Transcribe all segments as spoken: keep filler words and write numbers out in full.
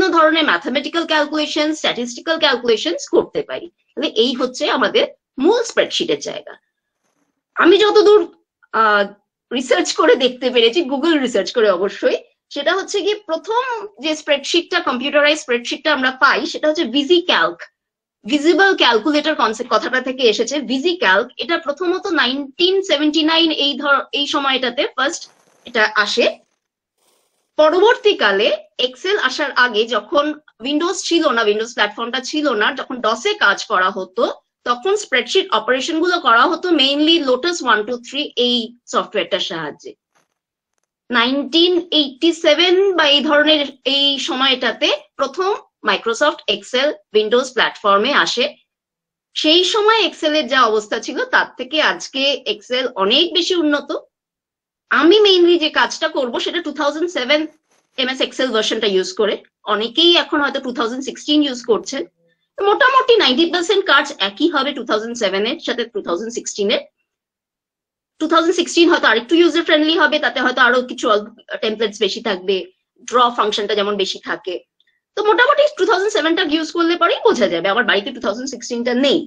ধরনের mathematical calculation, statistical calculations করতে পারি। তাহলে এই হচ্ছে আমাদের মূল স্প্রেডশিটের জায়গা। আমি যতদূর রিসার্চ করে দেখতে পেরেছি, গুগল রিসার্চ করে অবশ্যই, সেটা হচ্ছে কি প্রথম যে স্প্রেডশিটটা, কম্পিউটারাইজ স্প্রেডশিটটা আমরা পাই সেটা হচ্ছে ভিজি ক্যালক, ভিজিবল ক্যালকুলেটর কনসেপ্ট কথাটা থেকে এসেছে ভিজি ক্যালক। এটা প্রথমত নাইনটিন সেভেন্টি নাইন এই ধর এই সময়টাতে ফার্স্ট এটা আসে। পরবর্তীকালে এক্সেল আসার আগে যখন উইন্ডোজ ছিল না, উইন্ডোজ প্ল্যাটফর্মটা ছিল না, যখন ডসে কাজ করা হতো তখন স্প্রেডশিট অপারেশন গুলো করা হতো mainly Lotus one two three এই সফটওয়্যারটার সাহায্যে। নাইনটিন এইটি সেভেন বা এই ধরনের এই সময়টাতে প্রথম মাইক্রোসফট এক্সেল উইন্ডোজ প্ল্যাটফর্মে আসে। সেই সময় এক্সেলের যা অবস্থা ছিল তার থেকে আজকে এক্সেল অনেক বেশি উন্নত। আমি মেইনলি যে কাজটা করব সেটা two thousand seven MS Excel ভার্সনটা ইউজ করে, অনেকেই এখন হয়তো টু থাউজেন্ড সিক্সটিন ইউজ করছেন। মোটামুটি নাইনটি পার্সেন্ট কাজ একই হবে টু থাউজেন্ড সেভেন এর সাথে টু থাউজেন্ড সিক্সটিন এর। টু থাউজেন্ড সিক্সটিন হয়তো আরেকটু ইউজার ফ্রেন্ডলি হবে, তাতে হয়তো আরো কিছু টেমপ্লেটস বেশি থাকবে, ড্র ফাংশনটা যেমন বেশি থাকে। তো মোটামুটি টু থাউজেন্ড সেভেনটা ইউজ করলে পরেই বোঝা যাবে। আমার বাড়িতে টু থাউজেন্ড সিক্সটিনটা নেই।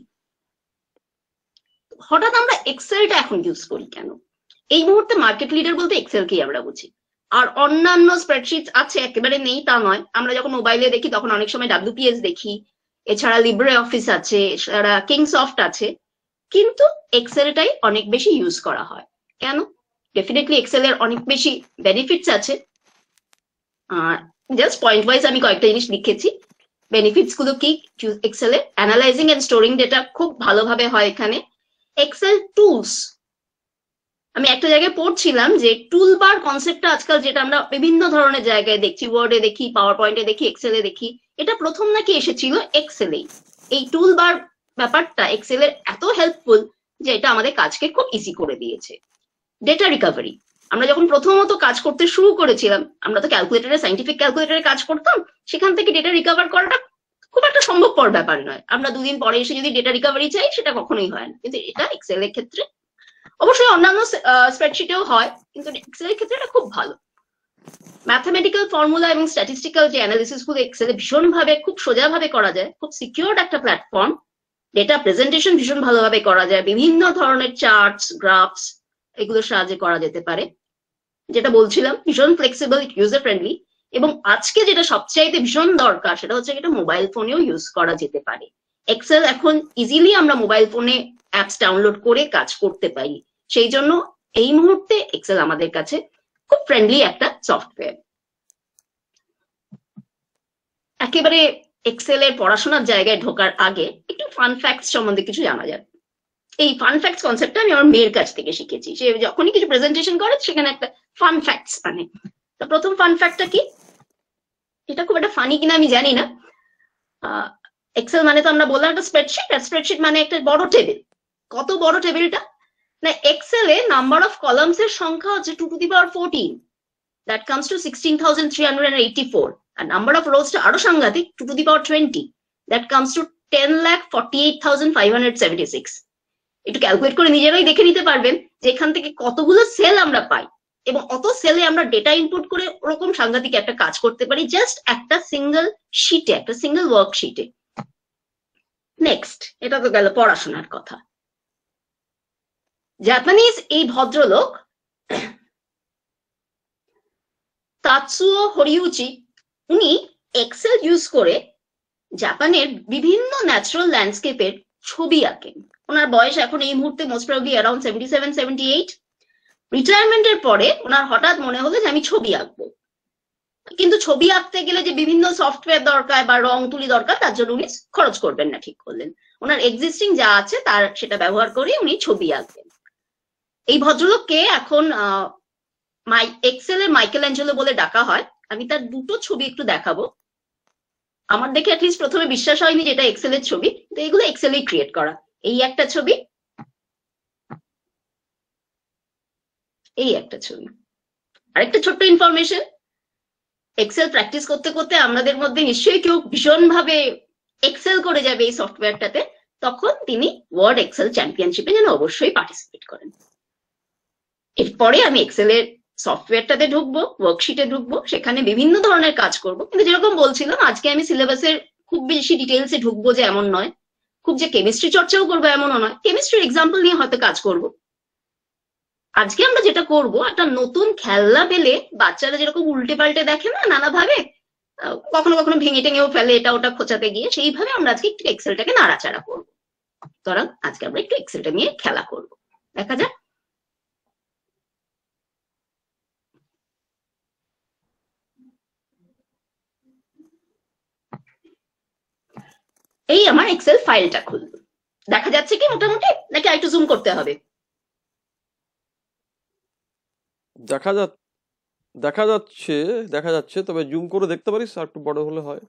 হঠাৎ আমরা এক্সেলটা এখন ইউজ করি কেন? এই মুহূর্তে মার্কেট লিডার বলতে এক্সেলকেই আমরা বুঝি। আর অন্যান্য স্প্রেডশিট আছে, একেবারে নেই তা নয়। আমরা যখন মোবাইলে দেখি তখন অনেক সময় ডাব্লিউপিএস দেখি, এছাড়া লিব্রে অফিস আছে, এছাড়া কিংসফট আছে, কিন্তু এক্সেলটাই অনেক বেশি ইউজ করা হয়। কেন? ডেফিনেটলি এক্সেলের অনেক বেশি বেনিফিটস আছে। আর জাস্ট পয়েন্ট ওয়াইজ আমি কয়েকটা জিনিস লিখেছি। বেনিফিটস গুলো কি? এক্সেলে অ্যানালাইজিং এন্ড স্টোরিং ডেটা খুব ভালোভাবে হয় এখানে। এক্সেল টুলস, আমি একটা জায়গায় পড়ছিলাম যে টুল বার কনসেপ্টটা আজকাল যেটা আমরা বিভিন্ন ধরনের জায়গায় দেখছি, ওয়ার্ডে দেখি, পাওয়ার পয়েন্টে দেখি, এক্সেলে দেখি, এটা প্রথম নাকি এসেছিল এক্সেলেই। এই টুল বার ব্যাপারটা এক্সেলের এত হেল্পফুল যে এটা আমাদের কাজকে খুব ইজি করে দিয়েছে। ডেটা রিকভারি, আমরা যখন প্রথমত কাজ করতে শুরু করেছিলাম, আমরা তো ক্যালকুলেটরে, সাইন্টিফিক ক্যালকুলেটরে কাজ করতাম, সেখান থেকে ডেটা রিকভার করাটা খুব একটা সম্ভবপর ব্যাপার নয়। আমরা দুদিন পরে এসে যদি ডেটা রিকভারি চাই সেটা কখনোই হয় না, কিন্তু এটা এক্সেলের ক্ষেত্রে, অবশ্যই অন্যান্য স্প্রেডশিটেও হয়, কিন্তু এক্সেলের ক্ষেত্রে এটা খুব ভালো। ম্যাথমেটিক্যাল ফর্মুলা এবং স্ট্যাটিস্টিক্যাল যে অ্যানালিসিস গুলো এক্সেলে ভীষণ ভাবে, খুব সোজা ভাবে করা যায়, খুব সিকিউরড একটা প্ল্যাটফর্ম। ডেটা প্রেজেন্টেশন ভীষণ ভালোভাবে করা যায়, বিভিন্ন ধরনের চার্টস, গ্রাফস এগুলোর সাহায্যে করা যেতে পারে। যেটা বলছিলাম, ভীষণ ফ্লেক্সিবল, ইউজার ফ্রেন্ডলি, এবং আজকে যেটা সবচাইতে ভীষণ দরকার সেটা হচ্ছে এটা মোবাইল ফোনেও ইউজ করা যেতে পারে। এক্সেল এখন ইজিলি আমরা মোবাইল ফোনে অ্যাপস ডাউনলোড করে কাজ করতে পারি। সেই জন্য এই মুহূর্তে এক্সেল আমাদের কাছে খুব ফ্রেন্ডলি একটা সফটওয়্যার। একেবারে এক্সেলের পড়াশোনার জায়গায় ঢোকার আগে একটু ফান ফ্যাক্টস সম্বন্ধে কিছু জানা যাক। এই ফান ফ্যাক্টস কনসেপ্টটা আমি আমার মেয়ের কাছ থেকে শিখেছি। সে যখনই কিছু প্রেজেন্টেশন করে সেখানে একটা ফান ফ্যাক্টস মানে, তো প্রথম ফান ফ্যাক্টটা কি, এটা খুব একটা ফানি কিনা আমি জানি না। এক্সেল মানে তো আমরা বললাম একটা স্প্রেডশিট, আর স্প্রেডশিট মানে একটা বড় টেবিল। কত বড় টেবিলটা না, এক্সেলে নাম্বার অফ কলামস এর সংখ্যা হচ্ছে two to the power fourteen, that comes to sixteen thousand three hundred eighty four. আর নাম্বার অফ রোজটা আরো সাংঘাতিক, two to the power twenty, that comes to ten lakh forty eight thousand five hundred seventy six. একটু calculate করে নিজেরাই দেখে নিতে পারবেন যে এখান থেকে কতগুলো সেল আমরা পাই, এবং অত সেলে আমরা ডেটা ইনপুট করে ওরকম সাংঘাতিক একটা কাজ করতে পারি জাস্ট একটা সিঙ্গেল শিটে, একটা সিঙ্গেল ওয়ার্কশিটে। নেক্সট, এটা তো গেল পড়াশোনার কথা। জাপানিজ এই ভদ্রলোক তাৎসুও হোরিউচি, উনি এক্সেল ইউজ করে জাপানের বিভিন্ন ন্যাচারাল ল্যান্ডস্কেপের ছবি আঁকেন। ওনার বয়স এখন এই মুহূর্তে most probably around seventy seven seventy eight. রিটায়ারমেন্টের পরে ওনার হঠাৎ মনে হলো যে আমি ছবি আঁকবো, কিন্তু ছবি আঁকতে গেলে যে বিভিন্ন সফটওয়্যার দরকার বা রং তুলি দরকার, তার জন্য উনি খরচ করবেন না ঠিক করলেন। ওনার এক্সিস্টিং যা আছে তার সেটা ব্যবহার করে উনি ছবি আঁকবেন। এই ভদ্রলোককে এখন আহ মাই এক্সেলের মাইকেল অ্যাঞ্জেলো বলে ডাকা হয়। আমি তার দুটো ছবি একটু দেখাবো। আমার দেখে অ্যাটলিস্ট প্রথমে বিশ্বাস হয়নি যেটা এক্সেলের ছবি, তো এগুলো এক্সেলেই ক্রিয়েট করা। এই একটা ছবি, এই একটা ছবি। আরেকটা ছোট্ট ইনফরমেশন, এক্সেল প্র্যাকটিস করতে করতে আমাদের মধ্যে নিশ্চয়ই কেউ ভীষণ ভাবে এক্সেল করে যাবে এই সফটওয়্যারটাতে, তখন তিনি ওয়ার্ড এক্সেল চ্যাম্পিয়নশিপে যেন অবশ্যই পার্টিসিপেট করেন। এরপরে আমি এক্সেলের সফটওয়্যারটাতে ঢুকবো, ওয়ার্কশিটে ঢুকবো, সেখানে বিভিন্ন ধরনের কাজ করব। কিন্তু যেরকম বলছিলাম, আজকে আমি সিলেবাসের খুব বেশি ডিটেলসে ঢুকবো যে এমন নয়, খুব যে কেমিস্ট্রি চর্চাও করবো এমনও নয়, কেমিস্ট্রির এক্সাম্পল নিয়ে হয়তো কাজ করব। আজকে আমরা যেটা করব, একটা নতুন খেলনা পেলে বাচ্চারা যেরকম উল্টে পাল্টে দেখে না নানাভাবে, কখনো কখনো ভেঙে টেঙেও ফেলে এটা ওটা খোঁচাতে গিয়ে, সেইভাবে আমরা আজকে একটু এক্সেলটাকে নাড়াচাড়া করবো। সুতরাং আজকে আমরা একটু এক্সেলটা নিয়ে খেলা করব, দেখা যাক। এই আমার এক্সেল ফাইলটা খুললো, দেখা যাচ্ছে কি মোটামুটি, নাকি একটু জুম করতে হবে? দেখা যাচ্ছে দেখা যাচ্ছে দেখা যাচ্ছে তবে জুম করে দেখতে পারিস, আর একটু বড় হলে হয়।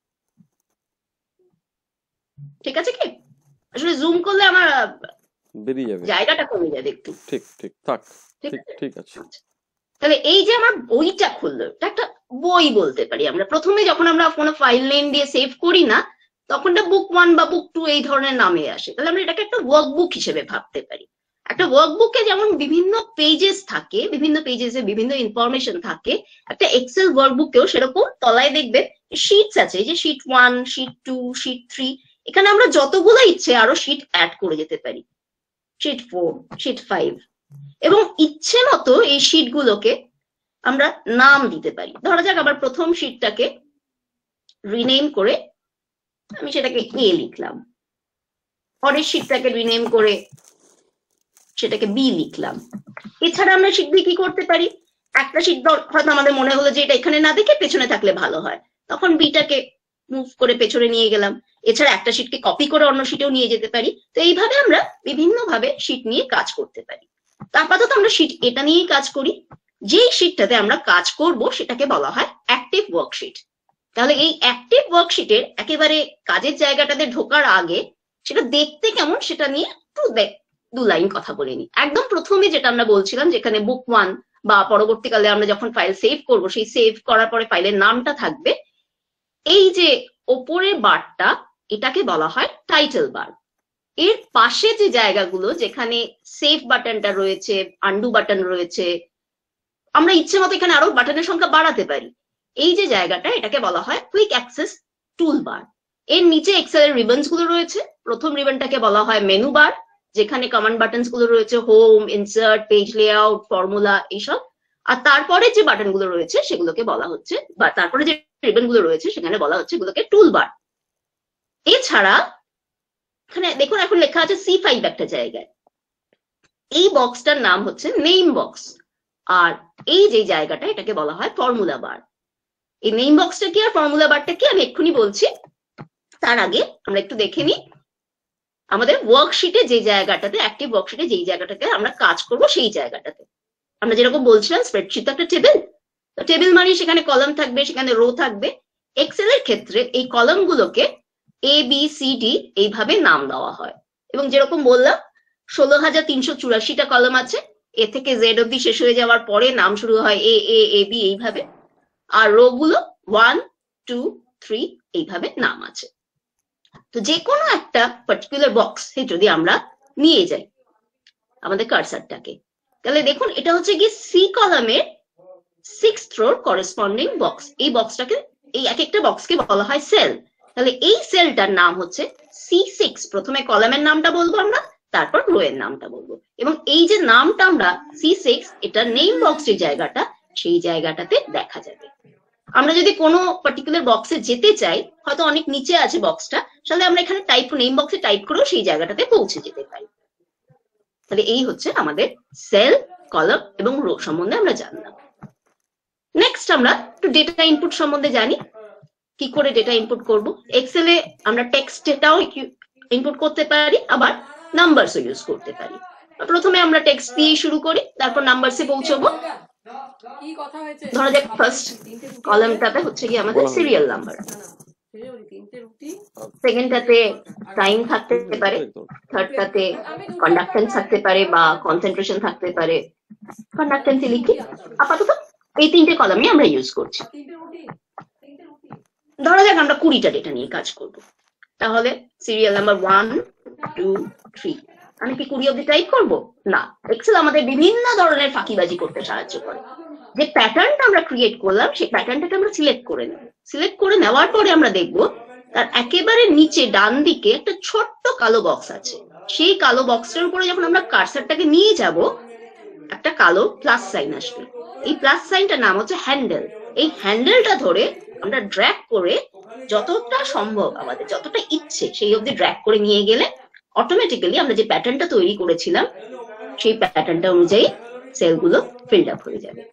ঠিক আছে কি? আসলে জুম করলে আমার বেরিয়ে যাবে, জায়গাটা কমে যাবে একটু। ঠিক ঠিক থাক, ঠিক ঠিক আছে। তাহলে এই যে আমার বইটা খুললো, এটা একটা বই বলতে পারি আমরা। প্রথমে যখন আমরা কোনো ফাইল নেম দিয়ে সেভ করি না, তখন এটা বুক ওয়ান বা বুক টু এই ধরনের নামে আসে। তাহলে আমরা এটাকে একটা ওয়ার্কবুক হিসেবে ভাবতে পারি। একটা ওয়ার্কবুকে যেমন বিভিন্ন পেজেস থাকে, বিভিন্ন পেজেসে বিভিন্ন ইনফরমেশন থাকে, একটা এক্সেল ওয়ার্কবুকেও সেরকম তলায় দেখবেন শিটস আছে, যে sheet one, sheet two, sheet three. এখানে আমরা যতগুলো ইচ্ছে আরো শিট অ্যাড করে যেতে পারি, শিট ফোর, শিট ফাইভ, এবং ইচ্ছে মতো এই শিট গুলোকে আমরা নাম দিতে পারি। ধরা যাক আবার প্রথম শিটটাকে রিনেম করে আমি সেটাকে এ লিখলাম, পরের শিটটাকে রিনেম করে সেটাকে বি লিখলাম। এছাড়া আমরা শিট দিয়ে কি করতে পারি, একটা শিট হয়তো আমাদের মনে হলো যে এটা এখানে না দেখে পেছনে থাকলে ভালো হয়, তখন বিটাকে মুভ করে পেছনে নিয়ে গেলাম। এছাড়া একটা শিটকে কপি করে অন্য শিটেও নিয়ে যেতে পারি। তো এইভাবে আমরা বিভিন্ন ভাবে শিট নিয়ে কাজ করতে পারি। আপাতত আমরা শিট এটা নিয়েই কাজ করি। যেই শিটটাতে আমরা কাজ করব সেটাকে বলা হয় অ্যাক্টিভ ওয়ার্কশিট। তাহলে এই অ্যাক্টিভ ওয়ার্কশিটের একেবারে কাজের জায়গাটাতে ঢোকার আগে সেটা দেখতে কেমন সেটা নিয়ে একটু দু লাইন কথা বলে নিই। একদম প্রথমে যেটা আমরা বলছিলাম, যেখানে বুক ওয়ান বা পরবর্তীকালে আমরা যখন ফাইল সেভ করব, সেই সেভ করার পরে ফাইলের নামটা থাকবে। এই যে ওপরের বারটা, এটাকে বলা হয় টাইটেল বার। এর পাশে যে জায়গাগুলো, যেখানে সেভ বাটনটা রয়েছে, আন্ডু বাটন রয়েছে, আমরা ইচ্ছে মতো এখানে আরো বাটনের সংখ্যা বাড়াতে পারি। এই যে জায়গাটা, এটাকে বলা হয় কুইক অ্যাক্সেস টুল বার। এর নিচে এক্সেলের রিবনস গুলো রয়েছে। প্রথম রিবনটাকে বলা হয় মেনু বার, যেখানে কমান্ড বাটনস গুলো রয়েছে, home, insert, page layout, formula, এইসব। আর তারপরে যে বাটন গুলো রয়েছে সেগুলোকে বলা হচ্ছে, বা তারপরে যে রিবন গুলো রয়েছে সেখানে বলা হচ্ছে এগুলোকে টুল বার। এছাড়া এখানে দেখুন এখন লেখা আছে সি ফাইভ একটা জায়গায়, এই বক্সটার নাম হচ্ছে নেম বক্স। আর এই যে জায়গাটা, এটাকে বলা হয় ফর্মুলা বার। এই নেম বক্সটা কি আর ফর্মুলা বারটা কি আমি এক্ষুনি বলছি। তার আগে আমরা একটু দেখে নিই আমাদের ওয়ার্কশিটে যে জায়গাটাতে, অ্যাক্টিভ ওয়ার্কশিটে যেই জায়গাটাতে আমরা কাজ করব, সেই জায়গাটাতে আমরা যেরকম বলছিলাম স্প্রেডশিট একটা টেবিল, টেবিল মানে সেখানে কলাম থাকবে, সেখানে রো থাকবে। এক্সেল এর ক্ষেত্রে এই কলাম গুলোকে এ বি সি ডি এইভাবে নাম দেওয়া হয়। এবং যেরকম বললাম ষোলো হাজার তিনশো চুরাশিটা কলাম আছে, এ থেকে জেড অব্দি শেষ হয়ে যাওয়ার পরে নাম শুরু হয় এ এ এ বি এইভাবে। আর রো গুলো ওয়ান টু থ্রি এইভাবে নাম আছে। তো যে কোনো একটা পার্টিকুলার বক্স যদি আমরা নিয়ে যাই আমাদের কার্সারটাকে, তাহলে দেখুন এটা হচ্ছে কি সি কলামের সিক্সথ রোর করেসপন্ডিং বক্স। এই বক্সটাকে, এই এক একটা বক্সকে বলা হয় সেল। তাহলে এই সেলটার নাম হচ্ছে সি সিক্স। প্রথমে কলামের নামটা বলবো আমরা, তারপর রো এর নামটা বলবো। এবং এই যে নামটা আমরা সি সিক্স, এটা নেম বক্স যে জায়গাটা, সেই জায়গাটাতে দেখা যাবে। আমরা যদি কোনো পার্টিকুলার বক্সে যেতে চাই, হয়তো অনেক নিচে আছে বক্সটা, তাহলে আমরা এখানে টাইপ নেম বক্সে টাইপ করেও সেই জায়গাটাতে পৌঁছে যেতে পারি। তাহলে এই হচ্ছে আমাদের সেল, কলাম এবং রো সম্বন্ধে আমরা জানলাম। নেক্সট আমরা একটু ডেটা ইনপুট সম্বন্ধে জানি, কি করে ডেটা ইনপুট করব। এক্সেলে আমরা টেক্সট ডেটাও ইনপুট করতে পারি, আবার নাম্বারসও ইউজ করতে পারি। প্রথমে আমরা টেক্সট দিয়ে শুরু করি, তারপর নাম্বারসে পৌঁছবো। ধরা যাক ফার্স্ট কলামটাতে হচ্ছে কি আমাদের সিরিয়াল নাম্বার, সেকেন্ডটাতে টাইম থাকতে পারে, থার্ডটাতে কন্ডাক্টেন্স থাকতে পারে বা কনসেন্ট্রেশন থাকতে পারে। কন্ডাক্টেন্স লিখি। আপাতত এই তিনটে কলামই আমরা ইউজ করছি। ধরা যাক আমরা কুড়িটা ডেটা নিয়ে কাজ করব, তাহলে serial number one two three আমি কি কুড়ি অব্দি টাইপ করবো? না, এক্সেল আমাদের বিভিন্ন ধরনের ফাঁকিবাজি করতে সাহায্য করে। যে প্যাটার্নটা আমরা ক্রিয়েট করলাম সেই প্যাটার্নটাকে আমরা সিলেক্ট করে নেব। সিলেক্ট করে নেওয়ার পরে আমরা দেখব তার একেবারে নিচে ডান দিকে একটা ছোট্ট কালো বক্স আছে। সেই কালো বক্সটার উপরে যখন আমরা কার্সারটাকে নিয়ে যাব, একটা কালো প্লাস সাইন আসবে। এই প্লাস সাইনটার নাম হচ্ছে হ্যান্ডেল। এই হ্যান্ডেলটা ধরে আমরা ড্র্যাগ করে যতটা সম্ভব আমাদের যতটা ইচ্ছে সেই অবধি ড্র্যাগ করে নিয়ে গেলে অটোমেটিক্যালি আমরা যে প্যাটার্নটা তৈরি করেছিলাম সেই প্যাটার্নটা অনুযায়ী সেলগুলো ফিল্ড আপ হয়ে যাবে।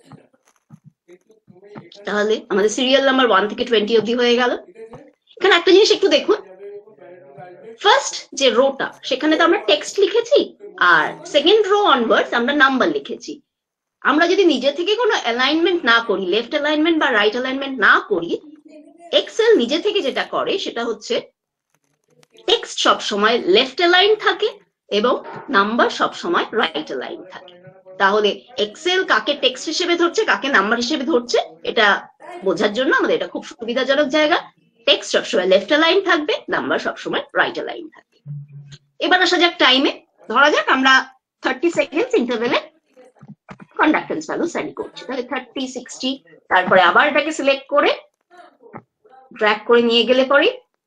তাহলে আমাদের সিরিয়াল নাম্বার ওয়ান থেকে টোয়েন্টি অব্দি হয়ে গেল। এখানে একটা জিনিস একটু দেখুন, ফার্স্ট যে রোটা সেখানে তো আমরা টেক্সট লিখেছি, আর সেকেন্ড রো অনওয়ার্ডস আমরা নাম্বার লিখেছি। আমরা যদি নিজে থেকে কোনো অ্যালাইনমেন্ট না করি, লেফট অ্যালাইনমেন্ট বা রাইট অ্যালাইনমেন্ট না করি, এক্সেল নিজে থেকে যেটা করে সেটা হচ্ছে টেক্সট সব সময় লেফট অ্যালাইন থাকে এবং নাম্বার সব সময় রাইট অ্যালাইন থাকে। তাহলে এক্সেল কাকে টেক্সট হিসেবে ধরছে কাকে নাম্বার হিসেবে ধরছে এটা বোঝার জন্য আমাদের এটা খুব সুবিধাজনক জায়গা। টেক্সট সবসময় লেফট অ্যালাইন থাকবে, নাম্বার সবসময় রাইট অ্যালাইন থাকবে। এবার আসা যাক টাইমে। ধরা যাক আমরা থার্টি সেকেন্ডস ইন্টারভেলে কন্ডাক্টেন্স ভ্যালু স্টাডি করছি। তাহলে থার্টি সিক্সটি, তারপরে আবার এটাকে সিলেক্ট করে ড্র্যাগ করে নিয়ে গেলে পরে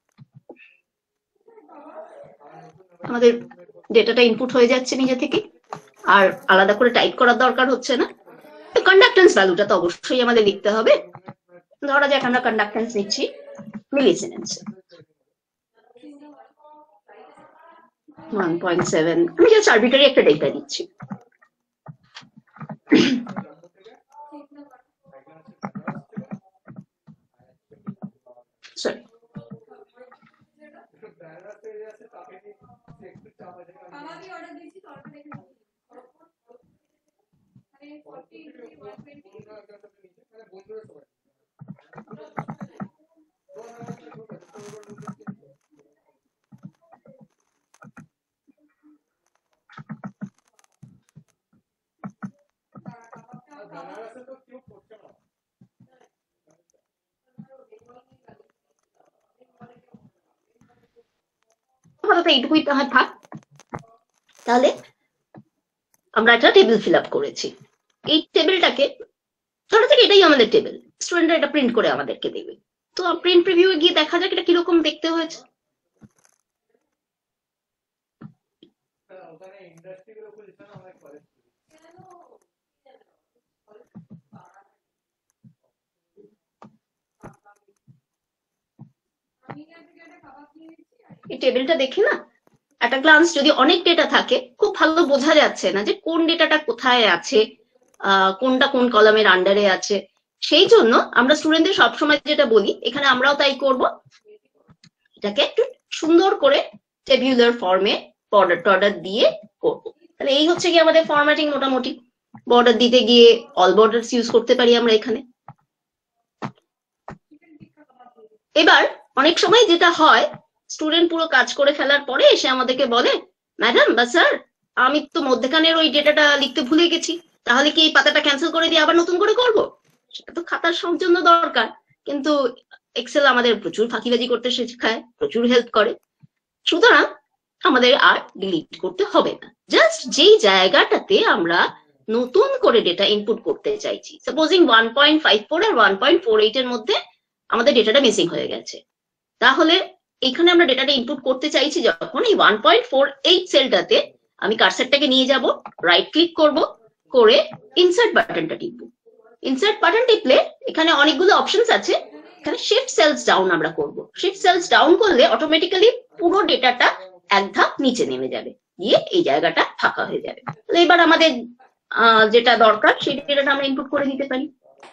আমাদের ডেটাটা ইনপুট হয়ে যাচ্ছে নিজে থেকে, আর আলাদা করে টাইপ করার দরকার হচ্ছে না। কন্ডাক্টেন্স ভ্যালুটা তো অবশ্যই আমাদের লিখতে হবে। ধরা যাক আমরা কন্ডাক্টেন্স নিচ্ছি মিলিসিমেন্স ওয়ান পয়েন্ট সেভেন। আমি জাস্ট আরবিটারি একটা ডেটা দিচ্ছি। সরি, এইটুকুই তাহলে থাক। তাহলে আমরা একটা টেবিল ফিল আপ করেছি। এই টেবিলটাকে ধরা যাক এটাই আমাদের টেবিল, স্টুডেন্টরা এটা প্রিন্ট করে আমাদেরকে দেবে। তো প্রিন্ট প্রিভিউ এ গিয়ে দেখা যাক এটা কিরকম দেখতে হয়েছে। এই টেবিলটা দেখে না একটা গ্লান্স যদি অনেক ডেটা থাকে খুব ভালো বোঝা যাচ্ছে না যে কোন ডেটাটা কোথায় আছে, আহ কোনটা কোন কলামের আন্ডারে আছে। সেই জন্য আমরা স্টুডেন্টদের সবসময় যেটা বলি, এখানে আমরাও তাই করব, এটাকে একটু সুন্দর করে টেবিউলার ফর্মে বর্ডার টর্ডার দিয়ে করবো। তাহলে এই হচ্ছে কি আমাদের ফরম্যাটিং। মোটামুটি বর্ডার দিতে গিয়ে অল বর্ডারস ইউজ করতে পারি আমরা এখানে। এবার অনেক সময় যেটা হয়, স্টুডেন্ট পুরো কাজ করে ফেলার পরে এসে আমাদেরকে বলে, ম্যাডাম বা স্যার আমি তো মধ্যখানের ওই ডেটাটা লিখতে ভুলে গেছি, তাহলে কি এই পাতাটা ক্যান্সেল করে দিয়ে আবার নতুন করে করব? সেটা তো খাতার জন্য দরকার, কিন্তু এক্সেল আমাদের প্রচুর ফাঁকিবাজি করতে শেখায়, প্রচুর হেল্প করে। সুতরাং আমাদের আর ডিলিট করতে হবে না। জাস্ট যেই জায়গাটাতে আমরা নতুন করে ডেটা ইনপুট করতে চাইছি, supposing one point five four আর ওয়ান পয়েন্ট ফোর এইট এর মধ্যে আমাদের ডেটাটা মিসিং হয়ে গেছে, তাহলে এখানে আমরা ডেটাটা ইনপুট করতে চাইছি যখন এই ওয়ান পয়েন্ট ফোর এইট সেলটাতে আমি কার্সারটাকে নিয়ে যাব, রাইট ক্লিক করব, করে ইনসার্ট বাটনটা টিপব। ইনসার্ট বাটন টিপলে এখানে অনেকগুলো অপশনস আছে, এখানে শিফট সেলস ডাউন আমরা করব। শিফট সেলস ডাউন করলে অটোমেটিক্যালি পুরো ডেটাটা এক ধাপ নিচে নেমে যাবে, গিয়ে এই জায়গাটা ফাঁকা হয়ে যাবে। তাহলে এবার আমাদের যেটা দরকার সেই ডেটাটা আমরা ইনপুট করে দিতে পারি।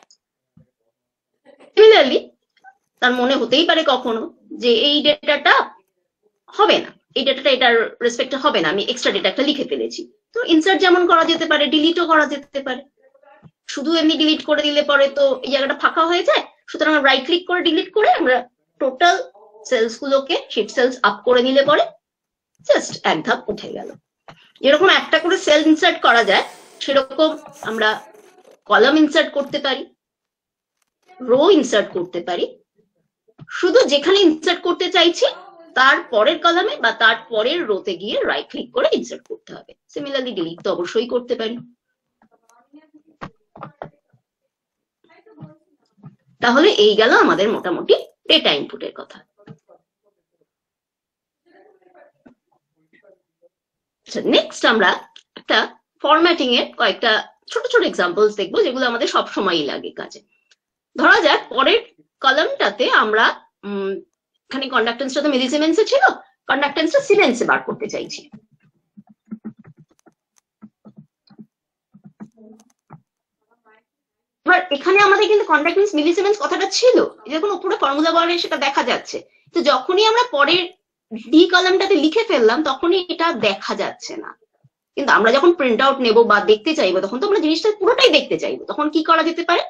সিমিলারলি তার মনে হতেই পারে কখনো যে এই ডেটাটা হবে না, এই ডেটাটা এটার রেসপেক্টে হবে না, আমি এক্সট্রা ডেটা একটা লিখে ফেলেছি। তো ইনসার্ট যেমন করা যেতে পারে, ডিলিটও করা যেতে পারে। শুধু এমনি ডিলিট করে দিলে পরে তো এই জায়গাটা ফাঁকা হয়ে যায়। সুতরাং রাইট ক্লিক করে ডিলিট করে আমরা টোটাল সেলস গুলোকে শিফট সেলস আপ করে নিলে পরে জাস্ট এক ধাপ উঠে গেল। যেরকম একটা করে সেল ইনসার্ট করা যায়, সেরকম আমরা কলাম ইনসার্ট করতে পারি, রো ইনসার্ট করতে পারি। শুধু যেখানে ইনসার্ট করতে চাইছি তার পরের কলামে বা তার পরের রোতে গিয়ে রাইট ক্লিক করে ইনসার্ট করতে হবে। সিমিলারলি ডিলিট তো অবশ্যই করতে পারি। তাহলে এই গেল আমাদের মোটামুটি ডেটা ইনপুটের কথা। নেক্সট আমরা একটা ফরম্যাটিং এর কয়েকটা ছোট ছোট এক্সাম্পলস দেখবো যেগুলো আমাদের সব সময়ই লাগে কাজে। ধরা যাক পরের কলামটাতে আমরা উম এখানে কন্ডাক্টেন্সটা তো মিলিসিমেন্সে ছিল, কন্ডাক্টেন্সটা সিমেন্সে বার করতে চাইছি। এবার এখানে আমাদের কিন্তু কন্ডাক্টেন্স মিলিসিমেন্স কথাটা ছিল, যখন উপরে ফর্মুলা বারে সেটা দেখা যাচ্ছে, তো যখনই আমরা পরের ডি কলামটাতে লিখে ফেললাম তখনই এটা দেখা যাচ্ছে না। কিন্তু আমরা যখন প্রিন্ট আউট নেবো বা দেখতে চাইবো তখন তো আমরা জিনিসটা পুরোটাই দেখতে চাইবো। তখন কি করা যেতে পারে,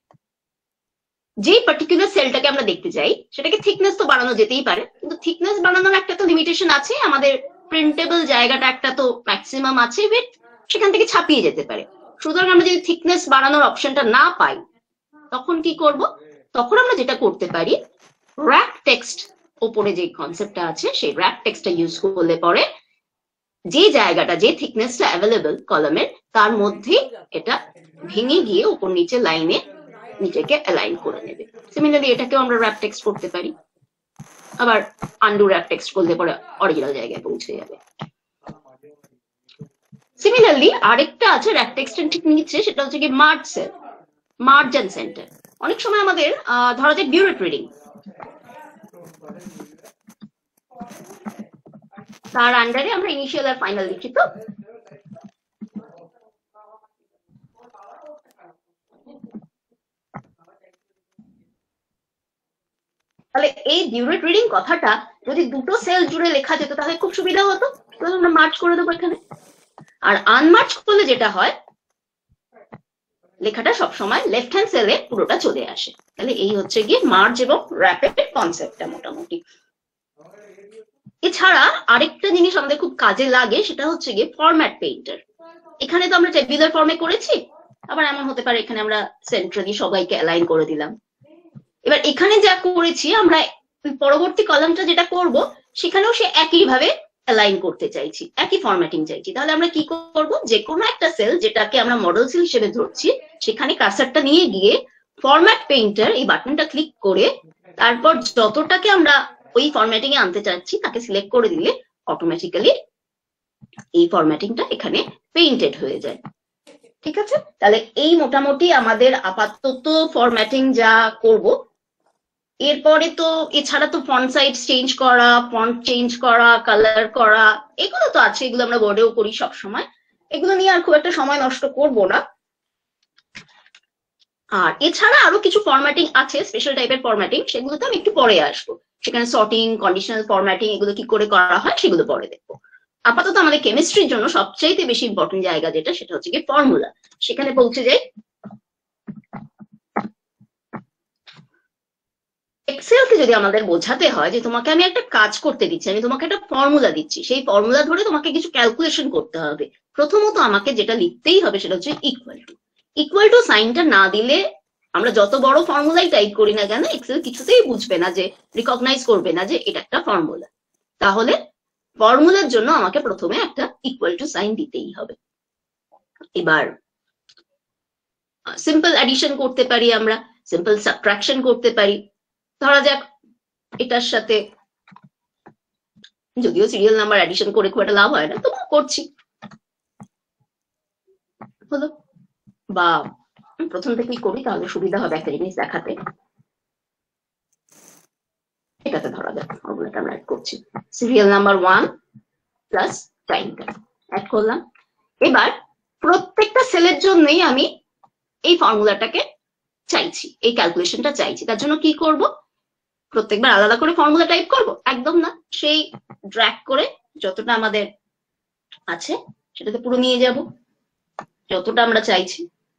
যে পার্টিকুলার সেলটাকে আমরা দেখতে চাই সেটাকে থিকনেস তো বাড়ানো যেতেই পারে, কিন্তু থিকনেস বাড়ানোর একটা তো লিমিটেশন আছে, আমাদের প্রিন্টেবল জায়গাটা একটা তো ম্যাক্সিমাম আছে, উইথ সেখান থেকে ছাপিয়ে যেতে পারে। সুতরাং আমরা যদি থিকনেস বাড়ানোর অপশনটা না পাই তখন কি করব, তখন আমরা যেটা করতে পারি, র্যাপ টেক্সট ওপরে যে কনসেপ্টটা আছে সেই র্যাপ টেক্সটটা ইউজ করলে পরে যে জায়গাটা যে থিকনেসটা অ্যাভেলেবল কলামের তার মধ্যে এটা ভেঙে গিয়ে উপর নিচে লাইনে নিজেকে অ্যালাইন করে নেবে। সিমিলারলি এটাকেও আমরা র্যাপ টেক্সট করতে পারি, আবার আন্ডু র্যাপ টেক্সট করলে পরে অরিজিনাল জায়গায় পৌঁছে যাবে। সিমিলারলি আরেকটা আছে র্যাপ টেক্সটের ঠিক নিচে, সেটা হচ্ছে কি মার্জ সেল, মার্জিন সেন্টার। অনেক সময় আমাদের ধরা যাক বিউরেট রিডিং, তার আন্ডারে আমরা ইনিশিয়াল আর ফাইনাল লিখি, তো তাহলে এই বিউরেট রিডিং কথাটা যদি দুটো সেল জুড়ে লেখা যেত তাহলে খুব সুবিধা হতো, তাহলে আমরা মার্জ করে দেবো এখানে। আর আনমার্জ করলে যেটা হয়, লেখাটা সবসময় লেফট হ্যান্ড সেলে পুরোটা চলে আসে। তাহলে এই হচ্ছে গিয়ে মার্জ এবং র্যাপের কনসেপ্টটা মোটামুটি। এছাড়া আরেকটা জিনিস আমাদের খুব কাজে লাগে, সেটা হচ্ছে গিয়ে ফরম্যাট পেইন্টার। এখানে তো আমরা টেবিলার ফর্মে করেছি, আবার এমন হতে পারে এখানে আমরা সেন্ট্রালি সবাইকে অ্যালাইন করে দিলাম। এবার এখানে যা করেছি আমরা পরবর্তী কলামটা যেটা করব সেখানেও সে একই ভাবে অ্যালাইন করতে চাইছি, একই ফরম্যাটিং চাইছি। তাহলে আমরা কি করব, যে কোনো একটা সেল যেটাকে আমরা মডেল সেল হিসেবে ধরছি সেখানে কার্সারটা নিয়ে গিয়ে ফরম্যাট পেইন্টার এই বাটনটা ক্লিক করে তারপর যতটাকে আমরা ওই ফরম্যাটিং এ আনতে চাচ্ছি তাকে সিলেক্ট করে দিলে অটোমেটিক্যালি এই ফরম্যাটিংটা এখানে পেইন্টেড হয়ে যায়। ঠিক আছে, তাহলে এই মোটামুটি আমাদের আপাতত ফরম্যাটিং যা করব। এরপরে তো এছাড়া তো ফন্ট সাইজ চেঞ্জ করা, ফন্ট চেঞ্জ করা, কালার করা, এগুলো তো আছে, এগুলো আমরা বোর্ডেও করি সব সময়, এগুলো নিয়ে আর খুব একটা সময় নষ্ট করব না। আর এছাড়া আরো কিছু ফরম্যাটিং আছে, স্পেশাল টাইপের ফরম্যাটিং, সেগুলোতে আমি একটু পরে আসবো। সেখানে সর্টিং, কন্ডিশনাল ফরম্যাটিং এগুলো কি করে করা হয় সেগুলো পরে দেখবো। আপাতত আমাদের কেমিস্ট্রির জন্য সবচাইতে বেশি ইম্পর্টেন্ট জায়গা যেটা, সেটা হচ্ছে কি ফর্মুলা। সেখানে পৌঁছে যাই। এক্সেলকে যদি আমাদের বোঝাতে হয় যে তোমাকে আমি একটা কাজ করতে দিচ্ছি, আমি তোমাকে একটা ফর্মুলা দিচ্ছি, সেই ফর্মুলা ধরে তোমাকে কিছু ক্যালকুলেশন করতে হবে, প্রথমত আমাকে যেটা লিখতেই হবে সেটা হচ্ছে ইকুয়াল টু। ইকুয়াল টু সাইনটা না দিলে আমরা যত বড় ফর্মুলাই টাইপ করি না কেন এক্সেল কিছুতেই বুঝবে না, যে রিকগনাইজ করবে না যে এটা একটা ফর্মুলা। তাহলে ফর্মুলার জন্য আমাকে প্রথমে একটা ইকুয়াল টু সাইন দিতেই হবে। এবার সিম্পল অ্যাডিশন করতে পারি, আমরা সিম্পল সাবট্রাকশন করতে পারি। ধরা যাক এটার সাথে, যদিও সিরিয়াল নাম্বার অ্যাডিশন করে খুব একটা লাভ হয় না, তবু করছি, হলো। বা প্রথম থেকেই করি তাহলে সুবিধা হবে একটা জিনিস দেখাতে। এটাতে ধরা যাক ফর্মুলাটা আমরা অ্যাড করছি, সিরিয়াল নাম্বার ওয়ান প্লাস টাইমটা অ্যাড করলাম। এবার প্রত্যেকটা সেলের জন্যই আমি এই ফর্মুলাটাকে চাইছি, এই ক্যালকুলেশনটা চাইছি। তার জন্য কি করব, প্রত্যেকবার আলাদা করে ফর্মুলা টাইপ করব একদম না, সেই ড্র্যাগ করে যতটা আমাদের আছে সেটাতে পুরো নিয়ে যাব, যতটা আমরা চাইছি।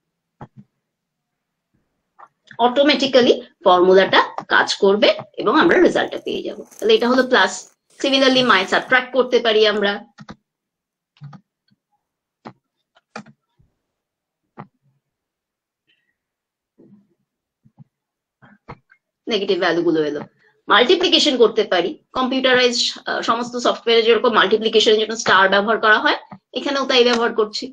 অটোমেটিক্যালি ফর্মুলাটা কাজ করবে এবং আমরা রেজাল্টটা পেয়ে যাব। তাহলে এটা হলো প্লাস। সিমিলারলি মাই সাবট্রাক্ট করতে পারি আমরা। নেগেটিভ ভ্যালু গুলো এলো, মাল্টিপ্লিকেশন করতে পারি, কম্পিউটারাইজ সমস্ত সফটওয়্যারে যেরকম মাল্টিপ্লিকেশনের জন্য স্টার ব্যবহার করা হয়, এখানেও তাই ব্যবহার করছি।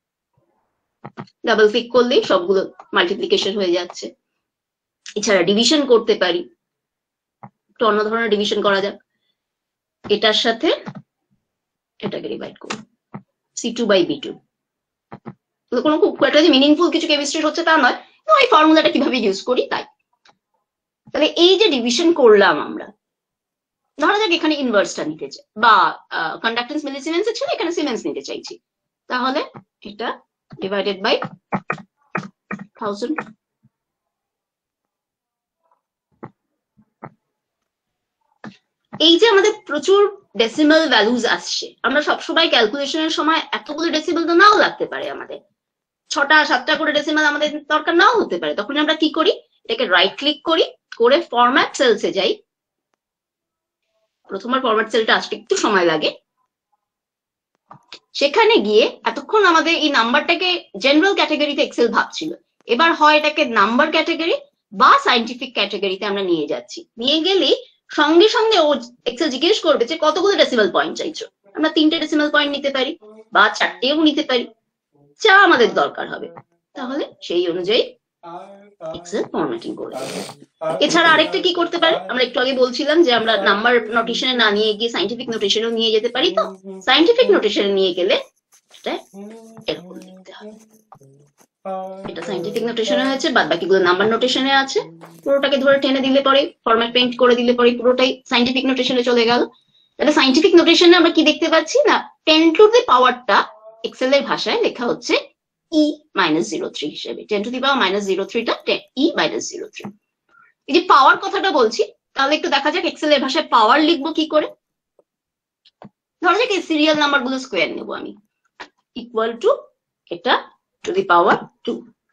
ডাবল ক্লিক করলেই সবগুলো মাল্টিপ্লিকেশন হয়ে যাচ্ছে। এছাড়া ডিভিশন করতে পারি, একটু অন্য ধরনের ডিভিশন করা যাক। এটার সাথে এটাকে ডিভাইড করব, C two by B two. কোনো খুব একটা যে মিনিংফুল কিছু কেমিস্ট্রি হচ্ছে তা নয়, ওই ফর্মুলাটা কিভাবে ইউজ করি তাই। তাহলে এই যে ডিভিশন করলাম আমরা, ধরা যাক এখানে ইনভার্সটা নিতে চাই, বা কন্ডাক্টেন্স মিলিসিমেন্স ছিল, এখানে সিমেন্স নিতে চাইছি, তাহলে এটা ডিভাইডেড বাই থাউজেন্ড। এই যে আমাদের প্রচুর ডেসিমাল ভ্যালুজ আসছে, আমরা সবসময় ক্যালকুলেশনের সময় এতগুলো ডেসিমাল তো নাও লাগতে পারে, আমাদের ছটা সাতটা করে ডেসিমাল আমাদের দরকার নাও হতে পারে। তখন আমরা কি করি, এটাকে রাইট ক্লিক করি, করে ফরম্যাট সেলসে যাই। প্রথমবার ফরম্যাট সেলটা আসতে একটু সময় লাগে। সেখানে গিয়ে এতক্ষণ আমাদের এই নাম্বারটাকে জেনারেল ক্যাটাগরিতে এক্সেল ভাবছিল, এবার হয় এটাকে নাম্বার ক্যাটাগরি বা সায়েন্টিফিক ক্যাটাগরিতে আমরা নিয়ে যাচ্ছি। নিয়ে গেলেই সঙ্গে সঙ্গে ও এক্সেল জিজ্ঞেস করবে যে কতগুলো ডেসিমাল পয়েন্ট চাইছো। আমরা তিনটে ডেসিমাল পয়েন্ট নিতে পারি বা চারটেও নিতে পারি, যা আমাদের দরকার হবে। তাহলে সেই অনুযায়ী এক্সেল ফরম্যাটিং করে। এছাড়া আরেকটা কি করতে পারে, আমরা একটু আগে বলছিলাম যে আমরা নাম্বার নোটেশনে না নিয়ে গিয়ে সায়েন্টিফিক নোটেশনেও নিয়ে যেতে পারি। তো সায়েন্টিফিক নোটেশনে নিয়ে গেলে এটা এরকম লিখতে হবে, এটা সায়েন্টিফিক নোটেশনে হয়েছে, বাদ বাকিগুলো নাম্বার নোটেশনে আছে। পুরোটাকে ধরে টেনে দিলে পরে, ফরম্যাট পেইন্ট করে দিলে পরে পুরোটাই সায়েন্টিফিক নোটেশনে চলে গেল। তাহলে সায়েন্টিফিক নোটেশনে আমরা কি দেখতে পাচ্ছি না, টেন টু দি পাওয়ারটা এক্সেল এর ভাষায় লেখা হচ্ছে ই মাইনাস জিরো থ্রি হিসেবে। Ten to the power minus zero থ্রিটা ই মাইনাস জিরো থ্রি। এই যে পাওয়ার কথাটা বলছি, তাহলে একটু দেখা যাক এক্সেল এর ভাষায় পাওয়ার লিখবো কি করে। ধরা যাক এই সিরিয়াল নাম্বার গুলো স্কোয়ার নেবো আমি, ইকুয়াল টু এটা টু দি পাওয়ার টু।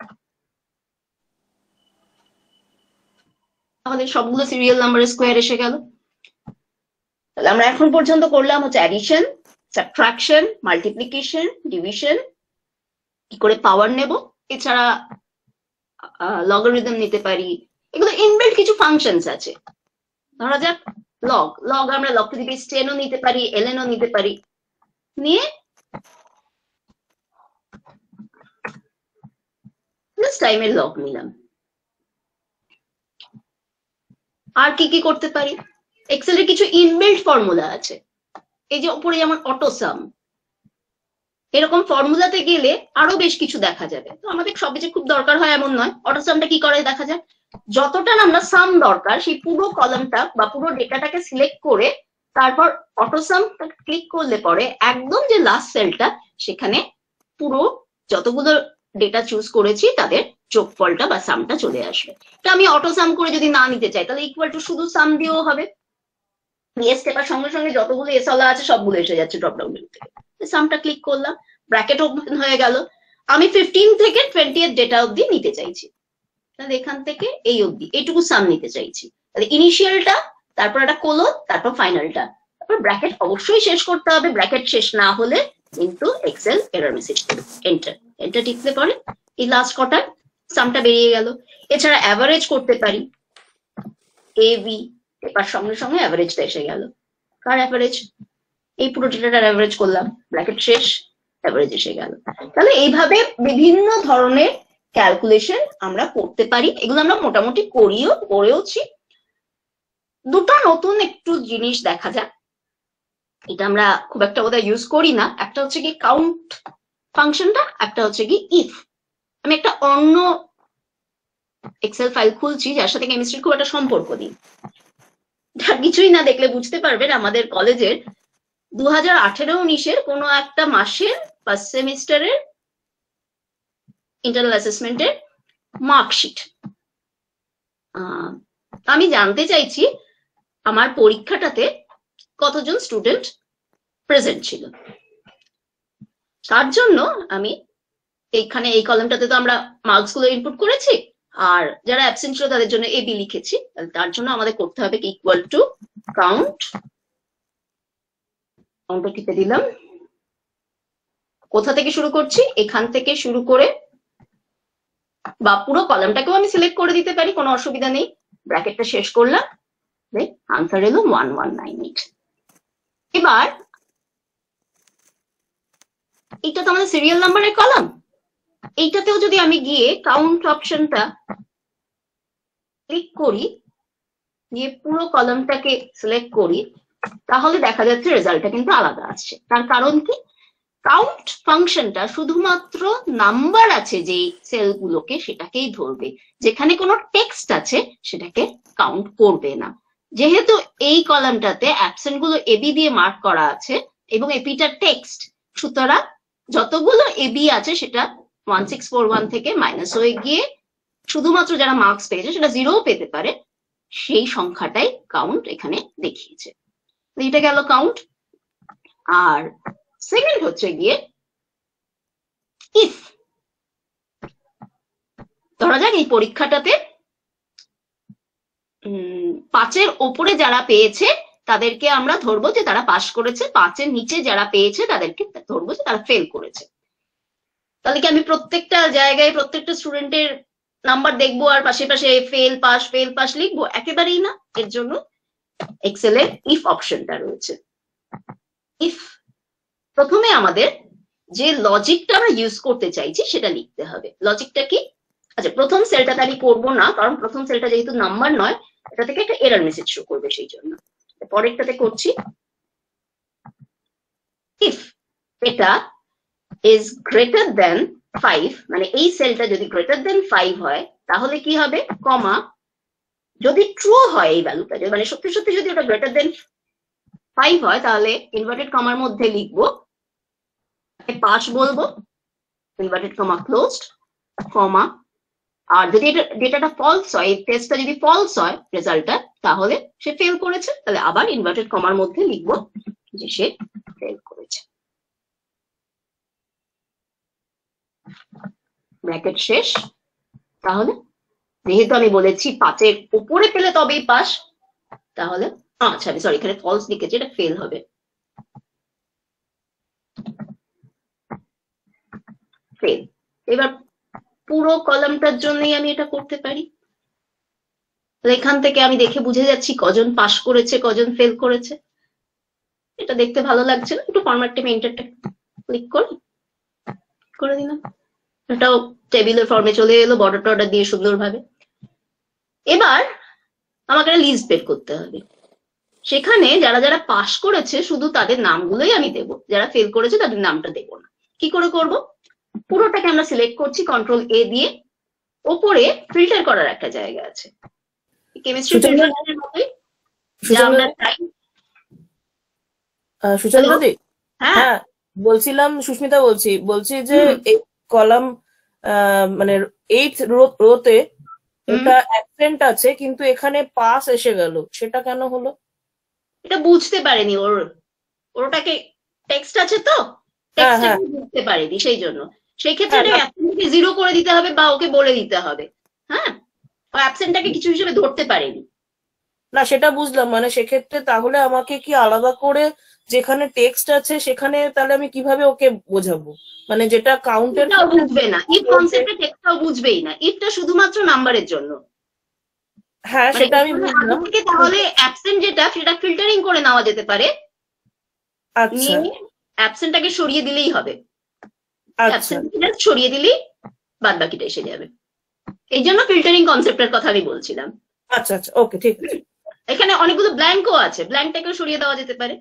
তাহলে সবগুলো সিরিয়াল নাম্বারের স্কোয়ার এসে গেল। তাহলে আমরা এখন পর্যন্ত করলাম হচ্ছে অ্যাডিশন, সাবট্রাকশন, মাল্টিপ্লিকেশন, ডিভিশন, কি করে পাওয়ার নেব। এছাড়া লগারিদম নিতে পারি, এগুলো ইনবিল্ট কিছু ফাংশনস আছে। ধরা যাক লগ, লগ আমরা log to the base ten ও নিতে পারি, এলএন ও নিতে পারি। নিয়ে প্লাস টাইমের লগ নিলাম। আর কি কি করতে পারি, এক্সেলের কিছু ইনবিল্ট ফর্মুলা আছে। এই যে উপরে যেমন অটোসাম, এরকম ফর্মুলাতে গেলে আরো বেশ কিছু দেখা যাবে। তো আমাদের সবে যে খুব দরকার হয় এমন নয়। অটোসামটা কি করে দেখা যাক, যতটা আমরা সাম দরকার সেই পুরো কলামটা বা পুরো ডেটাটাকে সিলেক্ট করে তারপর অটোসাম ক্লিক করলে পরে একদম যে লাস্ট সেলটা, সেখানে পুরো যতগুলো ডেটা চুজ করেছি তাদের যোগফলটা বা সামটা চলে আসবে। তো আমি অটোসাম করে যদি না নিতে চাই, তাহলে ইকুয়াল টু শুধু সাম দিয়েও হবে। এস টেপার সঙ্গে সঙ্গে যতগুলো এসওয়ালা আছে সবগুলো এসে যাচ্ছে ড্রপডাউন মেনু থেকে। সামটা ক্লিক করলাম, ব্র্যাকেট ওপেন হয়ে গেল। আমি ফিফটিন থেকে টোয়েন্টি এর ডেটা অব্দি নিতে চাইছি, তাহলে এখান থেকে এই অব্দি এইটুকু সাম নিতে চাইছি। তাহলে ইনিশিয়ালটা, তারপর একটা কোলন, তারপর ফাইনালটা, তারপর ব্র্যাকেট অবশ্যই শেষ করতে হবে। ব্র্যাকেট শেষ না হলে কিন্তু এক্সেল এরর মেসেজ করবে। এন্টার, এন্টার টিপলে পরে এই লাস্ট কটা সামটা বেরিয়ে গেল। এছাড়া অ্যাভারেজ করতে পারি, এ ভি এবার সঙ্গে সঙ্গে অ্যাভারেজটা এসে গেল। কার অ্যাভারেজ, এই পুরো ডেটাটার অ্যাভারেজ করলাম, ব্র্যাকেট শেষ, অ্যাভারেজ এসে গেল। তাহলে এইভাবে বিভিন্ন ধরনের ক্যালকুলেশন আমরা করতে পারি। এগুলো আমরা মোটামুটি করিও করেওছি। দুটো নতুন একটু জিনিস দেখা যাক, এটা আমরা খুব একটা বোধহয় ইউজ করি না। একটা হচ্ছে কি কাউন্ট ফাংশনটা, একটা হচ্ছে কি ইফ। আমি একটা অন্য এক্সেল ফাইল খুলছি যার সাথে কেমিস্ট্রির খুব একটা সম্পর্ক নেই, যার কিছুই না দেখলে বুঝতে পারবেন আমাদের কলেজের দু হাজার আঠেরো উনিশের কোনো একটা মাসের ফার্স্ট সেমিস্টারের ইন্টারনাল অ্যাসেসমেন্টের মার্কশিট। আমি জানতে চাইছি আমার পরীক্ষাটাতে কতজন স্টুডেন্ট প্রেজেন্ট ছিল। তার জন্য আমি এইখানে এই কলামটাতে তো আমরা মার্কস গুলো ইনপুট করেছি, আর যারা অ্যাবসেন্ট ছিল তাদের জন্য এ বি লিখেছি। তার জন্য আমাদের করতে হবে কি ইকুয়াল টু কাউন্ট, কাউন্টটা টিপে দিলাম। কোথা থেকে শুরু করছি, এখান থেকে শুরু করে, বা পুরো কলামটাকেও আমি সিলেক্ট করে দিতে পারি, কোনো অসুবিধা নেই। ব্র্যাকেটটা শেষ করলাম, আনসার এলো ওয়ান ওয়ান নাইন এইট। এবার এইটা তো আমাদের সিরিয়াল নাম্বারের কলাম, এইটাতেও যদি আমি গিয়ে কাউন্ট অপশনটা ক্লিক করি, গিয়ে পুরো কলামটাকে সিলেক্ট করি, তাহলে দেখা যাচ্ছে রেজাল্টটা কিন্তু আলাদা আসছে। তার কারণ কি, কাউন্ট ফাংশনটা শুধুমাত্র নাম্বার আছে যে সেলগুলোকে সেটাকেই ধরবে, যেখানে কোনো টেক্সট আছে সেটাকে কাউন্ট করবে না। যেহেতু এই কলামটাতে অ্যাবসেন্ট গুলো এবি দিয়ে মার্ক করা আছে এবং এপিটা টেক্সট, সুতরাং যতগুলো এবি আছে সেটা ওয়ান সিক্স ফোর ওয়ান থেকে মাইনাস হয়ে গিয়ে শুধুমাত্র যারা মার্কস পেয়েছে সেটা জিরোও পেতে পারে, সেই সংখ্যাটাই কাউন্ট এখানে দেখিয়েছে। এটা গেল কাউন্ট। আর সেকেন্ড হচ্ছে গিয়ে ইফ। ধরা যাক এই পরীক্ষাটাতে উম পাঁচের ওপরে যারা পেয়েছে তাদেরকে আমরা ধরবো যে তারা পাস করেছে, পাঁচের নিচে যারা পেয়েছে তাদেরকে ধরবো যে তারা ফেল করেছে। তাহলে কি আমি প্রত্যেকটা জায়গায় প্রত্যেকটা স্টুডেন্টের নাম্বার দেখবো আর পাশে পাশে ফেল পাস ফেল পাস লিখবো? একেবারেই না। এর জন্য এক্সেল এর ইফ অপশনটা রয়েছে। ইফ প্রথমে আমাদের যে লজিকটা আমরা ইউজ করতে চাইছি সেটা লিখতে হবে। লজিকটা কি? আচ্ছা, প্রথম সেলটাতে আমি করবো না, কারণ প্রথম সেলটা যেহেতু নাম্বার নয়, এটা থেকে একটা এরর মেসেজ শো করবে, সেই জন্য পরেরটাতে করছি। ইফ এটা ইজ গ্রেটার দেন ফাইভ, মানে এই সেলটা যদি গ্রেটার দেন ফাইভ হয় তাহলে কি হবে, কমা, যদি ট্রু হয় এই ভ্যালুটা, মানে সত্যি সত্যি যদি ওটা গ্রেটার দেন ফাইভ হয় তাহলে ইনভার্টেড কমার মধ্যে লিখবো পাস বলবো, ইনভার্টেড কমা ক্লোজড, কমা, আর যদি এটা ডেটাটা ফলস হয়, এই টেস্টটা যদি ফলস হয় রেজাল্টটা, তাহলে সে ফেল করেছে, তাহলে আবার ইনভার্টেড কমার মধ্যে লিখবো যে সে ফেল করেছে। ব্র্যাকেট শেষ। তাহলে যেহেতু আমি বলেছি পাঁচের উপরে পেলে তবেই পাস, তাহলে আচ্ছা আমি সরি এখানে ফলস লিখেছি, এটা ফেল হবে। ফেল। এবার পুরো কলামটার জন্যই আমি এটা করতে পারি। এখান থেকে আমি দেখে বুঝে যাচ্ছি কজন পাস করেছে কজন ফেল করেছে। এটা দেখতে ভালো লাগছে না, একটু ফরম্যাট টেম এন্টারটা ক্লিক করি, করে দিলাম, এটাও টেবিলের ফর্মে চলে এলো বর্ডার টর্ডার দিয়ে সুন্দরভাবে। এবার আমাকে একটা লিস্ট বের করতে হবে, সেখানে যারা যারা পাস করেছে শুধু তাদের নামগুলোই আমি দেব, যারা ফেল করেছে তাদের নামটা দেব না। কি করে করব? পুরোটাকে আমরা সিলেক্ট করছি কন্ট্রোল এ দিয়ে, ওপরে ফিল্টার করার একটা জায়গা আছে, কেমিস্ট্রি ফিল্টারের মতোই যা আমরা চাই। সুচন্দ্রা দি, হ্যাঁ হ্যাঁ বলছিলাম, সুস্মিতা বলছি বলছি যে এই কলাম মানে এইট রোতে ওটা অ্যাবসেন্ট আছে কিন্তু এখানে পাস এসে গেল, সেটা কেন হলো? এটা বুঝতে পারেনি, ওর ওটাকে টেক্সট আছে তো টেক্সটটাকে বুঝতে পারেনি, সেই জন্য। সেই ক্ষেত্রে এটা অ্যাবসেন্টকে জিরো করে দিতে হবে বা ওকে বলে দিতে হবে। হ্যাঁ, ও অ্যাবসেন্টটাকে কিছু হিসেবে ধরতে পারেনি। না সেটা বুঝলাম, মানে সেক্ষেত্রে তাহলে আমাকে কি আলাদা করে যেখানে টেক্সট আছে সেখানে তাহলে আমি কিভাবে ওকে বোঝাবো, মানে যেটা কাউন্টের বুঝবে না, ইফ কনসেপ্টে টেক্সটটাও বুঝবেই না, ইফটা শুধুমাত্র নাম্বারের জন্য। হ্যাঁ সেটা আমি বুঝলাম। তাহলে অ্যাবসেন্ট যেটা সেটা ফিল্টারিং করে নেওয়া যেতে পারে, আচ্ছা অ্যাবসেন্টটাকে সরিয়ে দিলেই হবে, আচ্ছা সরিয়ে দিলেই বাদ বাকিটা এসে যাবে। এই জন্য ফিল্টারিং কনসেপ্টের কথা আমি বলছিলাম। আচ্ছা আচ্ছা ওকে ঠিক আছে। এখানে অনেকগুলো ব্ল্যাঙ্কও আছে, ব্ল্যাঙ্কটাকেও সরিয়ে দেওয়া যেতে পারে,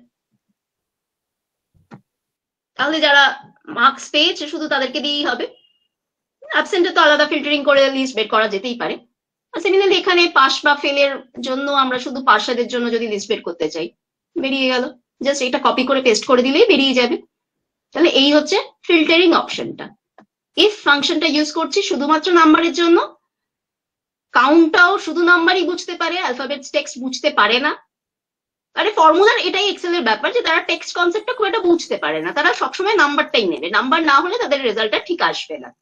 তাহলে যারা মার্কস পেয়েছে শুধু তাদেরকে দিয়েই হবে। অ্যাবসেন্টে তো আলাদা ফিল্টারিং করে লিস্ট বের করা যেতেই পারে। সিমিলারলি এখানে পাস বা ফেলের জন্য আমরা শুধু পার্সাদের জন্য যদি লিস্ট বের করতে চাই, বেরিয়ে গেল, জাস্ট এটা কপি করে পেস্ট করে দিলেই বেরিয়ে যাবে। তাহলে এই হচ্ছে ফিল্টারিং অপশনটা। ইফ ফাংশনটা ইউজ করছি শুধুমাত্র নাম্বারের জন্য, কাউন্টটাও শুধু নাম্বারই বুঝতে পারে, অ্যালফাবেটস টেক্সট বুঝতে পারে না। আরে ফর্মুলার এটাই এক্সেলের ব্যাপার যে তারা টেক্সট কনসেপ্টটা খুব একটা বুঝতে পারে না, তারা সবসময় নাম্বারটাই নেবে, নাম্বার না হলে তাদের রেজাল্টটা ঠিক আসবে না।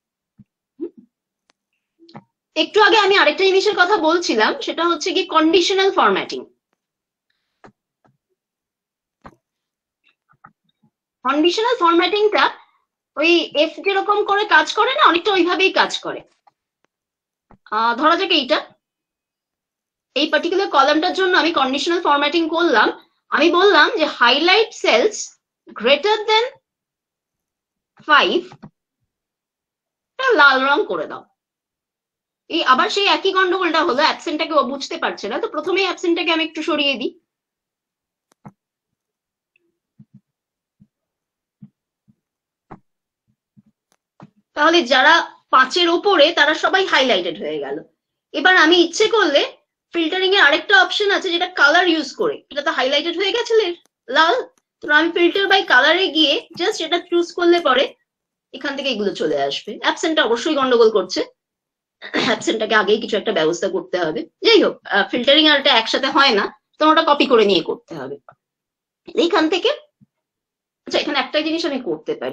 একটু আগে আমি আরেকটা জিনিসের কথা বলছিলাম, সেটা হচ্ছে কি কন্ডিশনাল ফরম্যাটিং। কন্ডিশনাল ফরম্যাটিংটা ওই এফ যেরকম করে কাজ করে না, অনেকটা ওইভাবেই কাজ করে। ধরা যাক এইটা এই পার্টিকুলার কলামটার জন্য আমি কন্ডিশনাল ফরম্যাটিং করলাম, আমি বললাম যে highlight cells greater than five লাল রং করে দাও। এই আবার সেই একই গন্ডগোলটা হলো, অ্যাবসেন্টটাকে ও বুঝতে পারছে না, তো প্রথমেই অ্যাবসেন্টটাকে আমি একটু সরিয়ে দিই। তাহলে যারা পাঁচের ওপরে তারা সবাই হাইলাইটেড হয়ে গেল। এবার আমি ইচ্ছে করলে ফিল্টারিং এর আরেকটা অপশন আছে যেটা কালার ইউজ করে, এটা তো হাইলাইটেড হয়ে গেছে লাল, তো আমি ফিল্টার বাই কালারে গিয়ে জাস্ট এটা চুজ করলে পরে এখান থেকে এগুলো চলে আসবে। অ্যাবসেন্টটা অবশ্যই গন্ডগোল করছে, অ্যাবসেন্টটাকে আগেই কিছু একটা ব্যবস্থা করতে হবে। যাই হোক, ফিল্টারিং আর এটা একসাথে হয় না, তো ওটা কপি করে নিয়ে করতে হবে এইখান থেকে। আচ্ছা, এখানে একটা জিনিস আমি করতে পারি,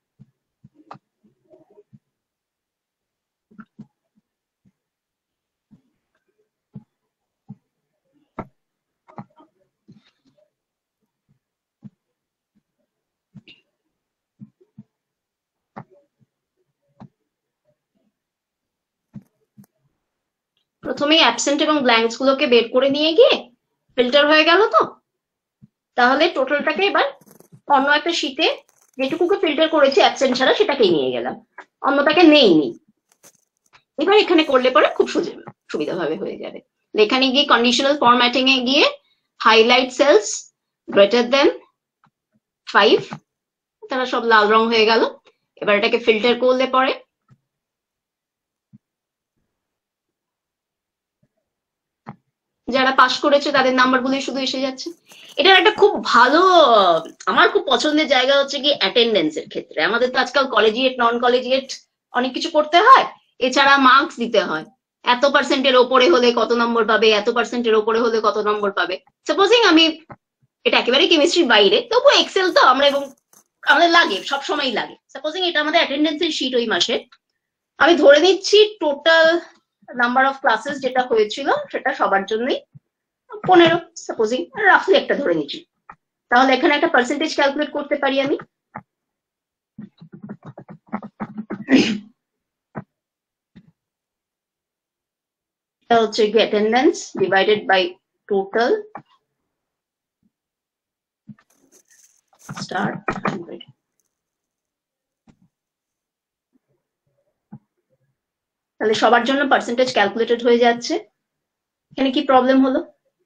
প্রথমেই অ্যাবসেন্ট এবং ব্ল্যাঙ্কস গুলোকে বের করে নিয়ে গিয়ে ফিল্টার হয়ে গেল। তো তাহলে টোটালটাকে এবার অন্য একটা শীটে যেটুকুকে ফিল্টার করেছি অ্যাবসেন্ট ছাড়া সেটাকেই নিয়ে গেলাম, অন্যটাকে নেইনি। এবার এখানে করলে পরে খুব সুবিধাভাবে হয়ে যাবে। এখানে গিয়ে কন্ডিশনাল ফরম্যাটিং এ গিয়ে highlight cells greater than five, তারা সব লাল রং হয়ে গেল। এবার এটাকে ফিল্টার করলে পরে যারা পাস করেছে তাদের নাম্বার গুলো শুধু এসে যাচ্ছে। এটার একটা খুব ভালো, আমার খুব পছন্দের জায়গা হচ্ছে কি অ্যাটেন্ডেন্স এর ক্ষেত্রে। আমাদের তো আজকাল কলেজিয়েট নন কলেজিয়েট অনেক কিছু করতে হয়, এছাড়া মার্কস দিতে হয়। এত পার্সেন্টের ওপরে হলে কত নম্বর পাবে, এত পার্সেন্টের ওপরে হলে কত নম্বর পাবে। সাপোজিং আমি, এটা একেবারে কেমিস্ট্রির বাইরে, তবু এক্সেল তো আমরা এবং আমাদের লাগে, সব সময় লাগে। সাপোজিং এটা আমাদের অ্যাটেন্ডেন্সের শিট ওই মাসে, আমি ধরে নিচ্ছি টোটাল নাম্বার অফ ক্লাসেস যেটা হয়েছিল সেটা সবার জন্যই পনেরো, সাপোজিং রাফলি একটা ধরে নিচ্ছি। তাহলে এখানে একটা পার্সেন্টেজ ক্যালকুলেট করতে পারি আমি। এটা হচ্ছে attendance divided by total star hundred. তাহলে সবার জন্য পার্সেন্টেজ ক্যালকুলেটেড হয়ে যাচ্ছে। এখানে কি প্রবলেম হলো?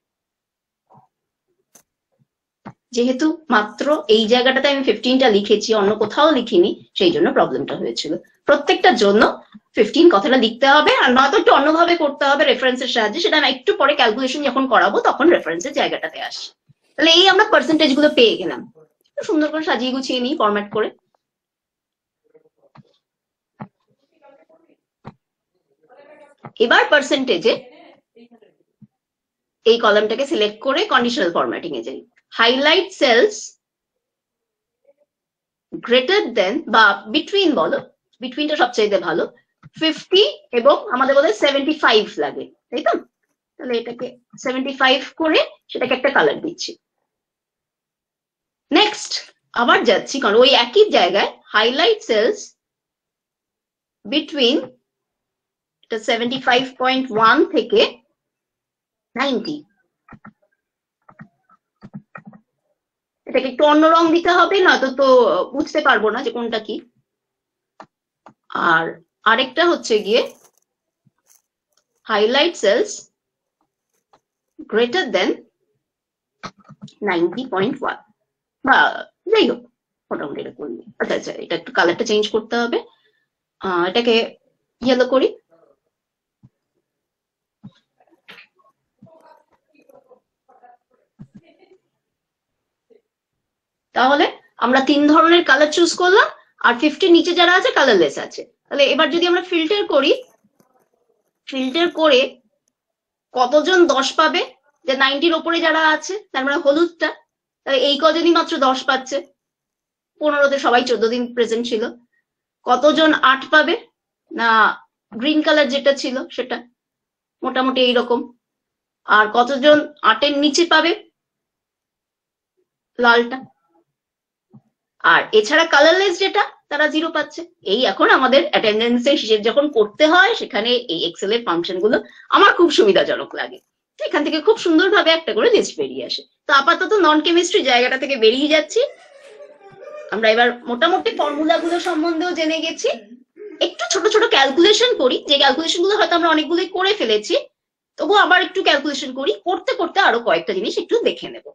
যেহেতু মাত্র এই জায়গাটাতে আমি ফিফটিনটা লিখেছি, অন্য কোথাও লিখিনি, সেই জন্য প্রবলেমটা হয়েছিল। প্রত্যেকটার জন্য ফিফটিন কথাটা লিখতে হবে, আর নয়তো একটু অন্যভাবে করতে হবে রেফারেন্সের সাহায্যে। সেটা আমি একটু পরে ক্যালকুলেশন যখন করাবো তখন রেফারেন্সের জায়গাটাতে আসি। তাহলে এই আমরা পার্সেন্টেজ গুলো পেয়ে গেলাম। সুন্দর করে সাজিয়ে গুছিয়ে নিই ফরম্যাট করে। এবার পার্সেন্টেজে এই কলামটাকে সিলেক্ট করে কন্ডিশনাল ফরম্যাটিং এ যাই। হাইলাইট সেলস গ্রেটার দেন বা বিটুইন, বলো বিটুইনটা সবচেয়ে ভালো, ফিফটি এবং আমাদের বলে সেভেন্টি ফাইভ লাগে, তাই তো? তাহলে এটাকে সেভেন্টি ফাইভ করে সেটাকে একটা কালার দিচ্ছি। নেক্সট আবার যাচ্ছি, কারণ ওই একই জায়গায় highlight cells between seventy five point one থেকে নাইনটি, এটাকে একটু অন্য রং দিতে হবে, নয়তো তো বুঝতে পারবো না যে কোনটা কি। আর আরেকটা হচ্ছে গিয়ে highlight cells greater than ninety point one, বা যাই হোক মোটামুটি এটা করবি। আচ্ছা আচ্ছা, এটা একটু কালারটা চেঞ্জ করতে হবে, এটাকে ইয়েলো করি। তাহলে আমরা তিন ধরনের কালার চুজ করলাম, আর ফিফটির নিচে যারা আছে কালারলেস আছে। তাহলে এবার যদি আমরা ফিল্টার করি, ফিল্টার করে কতজন দশ পাবে, যে নাইনটির ওপরে যারা আছে, তার মানে হলুদটা, তাহলে এই কজনই মাত্র দশ পাচ্ছে। পনেরোতে সবাই চোদ্দ দিন প্রেজেন্ট ছিল। কতজন আট পাবে, না গ্রিন কালার যেটা ছিল সেটা, মোটামুটি এইরকম। আর কতজন আটের নিচে পাবে, লালটা। আর এছাড়া কালারলেস যেটা, তারা জিরো পাচ্ছে। এই এখন আমাদের অ্যাটেন্ডেন্সের হিসেব যখন করতে হয়, সেখানে এই এক্সেল এর ফাংশন গুলো আমার খুব সুবিধাজনক লাগে। এখান থেকে খুব সুন্দরভাবে একটা করে লিস্ট বেরিয়ে আসে। তো আপাতত নন কেমিস্ট্রি জায়গাটা থেকে বেরিয়ে যাচ্ছি। আমরা এবার মোটামুটি ফর্মুলা গুলো সম্বন্ধেও জেনে গেছি। একটু ছোট ছোট ক্যালকুলেশন করি, যে ক্যালকুলেশন গুলো হয়তো আমরা অনেকগুলোই করে ফেলেছি, তবু আবার একটু ক্যালকুলেশন করি, করতে করতে আরো কয়েকটা জিনিস একটু দেখে নেব।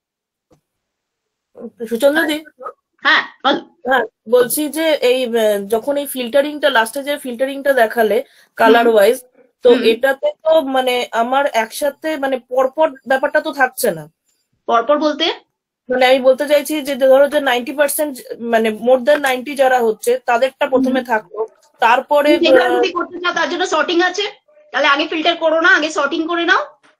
সুচন্দ্রা দি, হ্যাঁ বল। হ্যাঁ বলছি যে এই আহ, যখন এই ফিল্টারিংটা লাস্টে যে ফিল্টারিংটা দেখালে কালার ওয়াইজ, তো হুম। এটাতে তো মানে আমার একসাথে মানে পরপর ব্যাপারটা তো থাকছে না। পরপর বলতে মানে আমি বলতে চাইছি যে ধরো যে নাইনটি পার্সেন্ট মানে মোর দেন নাইনটি যারা হচ্ছে তাদেরটা প্রথমে থাকলো, তারপরে তুমি যেটা আহ, যদি করতে চাও তার জন্য সর্টিং আছে, তাহলে আগে ফিল্টার করো না, আগে সর্টিং করে নাও।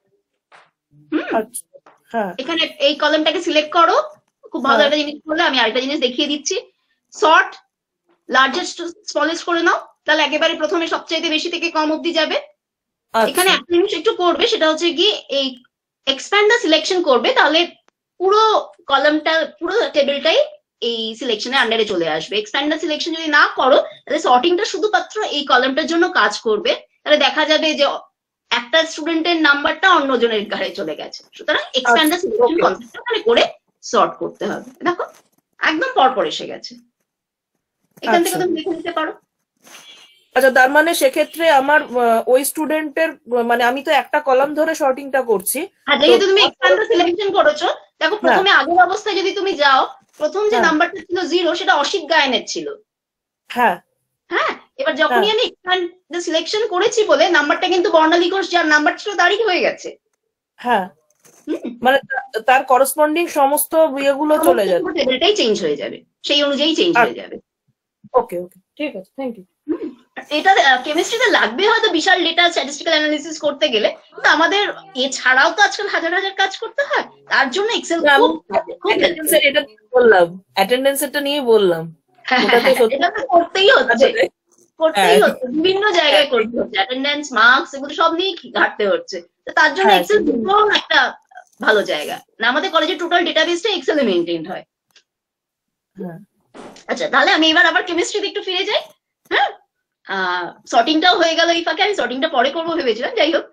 হুম, আচ্ছা, হ্যাঁ এখানে এই কলামটাকে সিলেক্ট করো। খুব ভালো হ্যাঁ। একটা জিনিস করলে, আমি আরেকটা জিনিস দেখিয়ে দিচ্ছি। সর্ট লার্জেস্ট স্মলেস্ট করে নাও, তাহলে একেবারে প্রথমে সবচাইতে বেশি থেকে কম অব্দি যাবে। এখানে আচ্ছা একটা জিনিস একটু করবে, সেটা হচ্ছে কি এই এক্সপ্যান্ড দ্য সিলেকশন করবে, তাহলে পুরো কলামটা পুরো টেবিলটাই এই সিলেকশনের আন্ডারে চলে আসবে। এক্সপ্যান্ড দ্য সিলেকশন যদি না করো, তাহলে সর্টিংটা শুধুমাত্র এই কলামটার জন্য কাজ করবে। তাহলে দেখা যাবে যে একটা স্টুডেন্টের নাম্বারটা অন্যজনের ঘাড়ে চলে গেছে। সুতরাং এক্সপ্যান্ড দ্য সিলেকশন okay. কনসেপ্টটা ওখানে করে সর্ট করতে হবে। দেখো একদম পরপর এসে গেছে, এখান থেকে আচ্ছা। তুমি লিখে নিতে পারো। আচ্ছা, তার মানে সেক্ষেত্রে আমার আহ, ওই স্টুডেন্টের মানে আমি তো একটা কলাম ধরে শর্টিংটা করছি। আর যেহেতু তুমি এক্সপ্যান্ড দ্য সিলেকশন করেছো, দেখো প্রথমে হ্যাঁ। আগের অবস্থায় যদি তুমি যাও, প্রথম যে হ্যাঁ। নাম্বারটা ছিল জিরো, সেটা অসিত গায়নের ছিল। হ্যাঁ হ্যাঁ, এবার যখনই আমি এক্সপ্যান্ড দ্য সিলেকশন করেছি বলে নাম্বারটা কিন্তু বর্ণালী ঘোষ যার নাম্বার ছিল তারই হয়ে গেছে। হ্যাঁ, হুম, মানে তা- তার করসপন্ডিং সমস্ত ইয়েগুলো চলে যাবে। টেবিলটাই চেঞ্জ হয়ে যাবে, সেই অনুযায়ী চেঞ্জ হয়ে যাবে। ওকে ওকে, ঠিক আছে, থ্যাংক ইউ। এটা কেমিস্ট্রিতে লাগবে হয়তো বিশাল ডেটা স্ট্যাটিস্টিক্যাল অ্যানালিসিস করতে গেলে, কিন্তু আমাদের এছাড়াও তো আজকাল হাজার হাজার কাজ করতে হয়, তার জন্য এক্সেল না, খুব আমি খুব attendance এর এটা নিয়ে বললাম, অ্যাটেন্ডেন্স এটা নিয়ে বললাম। এটা তো সত্যি- এটা তো করতেই হচ্ছে, করতেই হ্যাঁ। হচ্ছে, বিভিন্ন জায়গায় করতে হচ্ছে, অ্যাটেন্ডেন্স মার্কস এগুলো সব নিয়ে ঘাটতে হচ্ছে। তো তার জন্য হ্যাঁ, এক্সেল সেটাই। ভীষণ একটা ভালো জায়গা। না, আমাদের কলেজের টোটাল ডেটাবেসটা এক্সেলে মেইনটেইন হয়। হ্যাঁ আচ্ছা, তাহলে আমি এবার আবার কেমিস্ট্রিতে একটু ফিরে যাই। হ্যাঁ, সর্টিংটাও হয়ে গেল এই ফাঁকে, আমি সর্টিংটা পরে করবো ভেবেছিলাম। যাই হোক,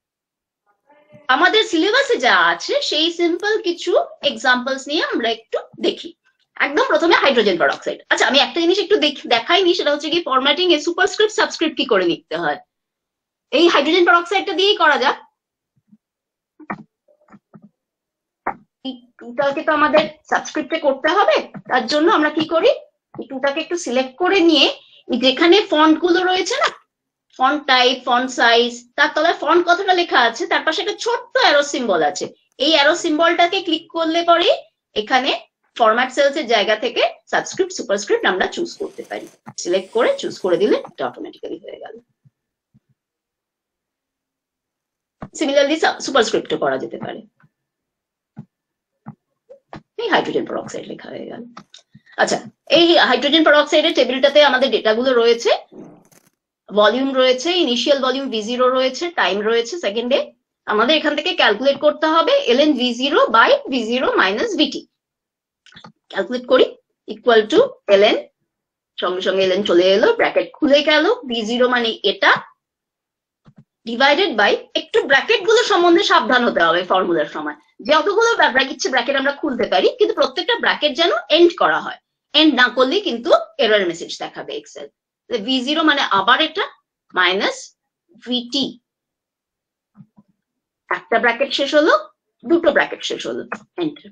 আমাদের সিলেবাসে যা আছে সেই সিম্পল কিছু এক্সাম্পলস নিয়ে আমরা একটু দেখি। একদম প্রথমে হাইড্রোজেন পারঅক্সাইড। আচ্ছা, আমি একটা জিনিস একটু দেখাইনি, সেটা হচ্ছে কি ফরম্যাটিং এ সুপারস্ক্রিপ্ট সাবস্ক্রিপ্ট কি করে লিখতে হয়। এই হাইড্রোজেন পারঅক্সাইডটা দিয়েই করা যাক। টুটাকে তো আমাদের সাবস্ক্রিপ্টে করতে হবে, তার জন্য আমরা কি করি, টুটাকে একটু সিলেক্ট করে নিয়ে যেখানে ফন্ট গুলো রয়েছে না, ফন্ট টাইপ, ফন্ট সাইজ, তার তলায় ফন্ট কথাটা লেখা আছে, তার পাশে একটা ছোট্ট অ্যারো সিম্বল আছে। এই অ্যারো সিম্বলটাকে ক্লিক করলে পরে এখানে ফরম্যাট সেলস এর জায়গা থেকে সাবস্ক্রিপ্ট সুপারস্ক্রিপ্ট আমরা চুজ করতে পারি। সিলেক্ট করে চুজ করে দিলে এটা অটোমেটিক্যালি হয়ে গেল। সিমিলারলি সুপারস্ক্রিপ্টও করা যেতে পারে। এই হাইড্রোজেন পারঅক্সাইড লেখা হয়ে গেল। আচ্ছা, এই হাইড্রোজেন পারঅক্সাইডের টেবিলটাতে আমাদের ডেটাগুলো রয়েছে। ভলিউম রয়েছে, ইনিশিয়াল ভলিউম ভি জিরো রয়েছে, টাইম রয়েছে সেকেন্ডে। আমাদের এখান থেকে ক্যালকুলেট করতে হবে LN V zero by V zero minus VT. Calculate করি, ইকুয়াল টু এলএন, সঙ্গে সঙ্গে এলএন চলে এলো, ব্র্যাকেট খুলে গেল, ভি জিরো মানে এটা, ডিভাইডেড বাই, একটু ব্র্যাকেট গুলো সম্বন্ধে সাবধান হতে হবে ফর্মুলার সময়। যতগুলো ইচ্ছে ব্র্যাকেট আমরা খুলতে পারি, কিন্তু প্রত্যেকটা ব্র্যাকেট যেন এন্ড করা হয়। এন্ড না করলে কিন্তু এরর মেসেজ দেখাবে এক্সেল। ভি জিরো মানে আবার এটা, মাইনাস ভিটি, একটা ব্র্যাকেট শেষ হলো, দুটো ব্র্যাকেট শেষ হলো, এন্টার।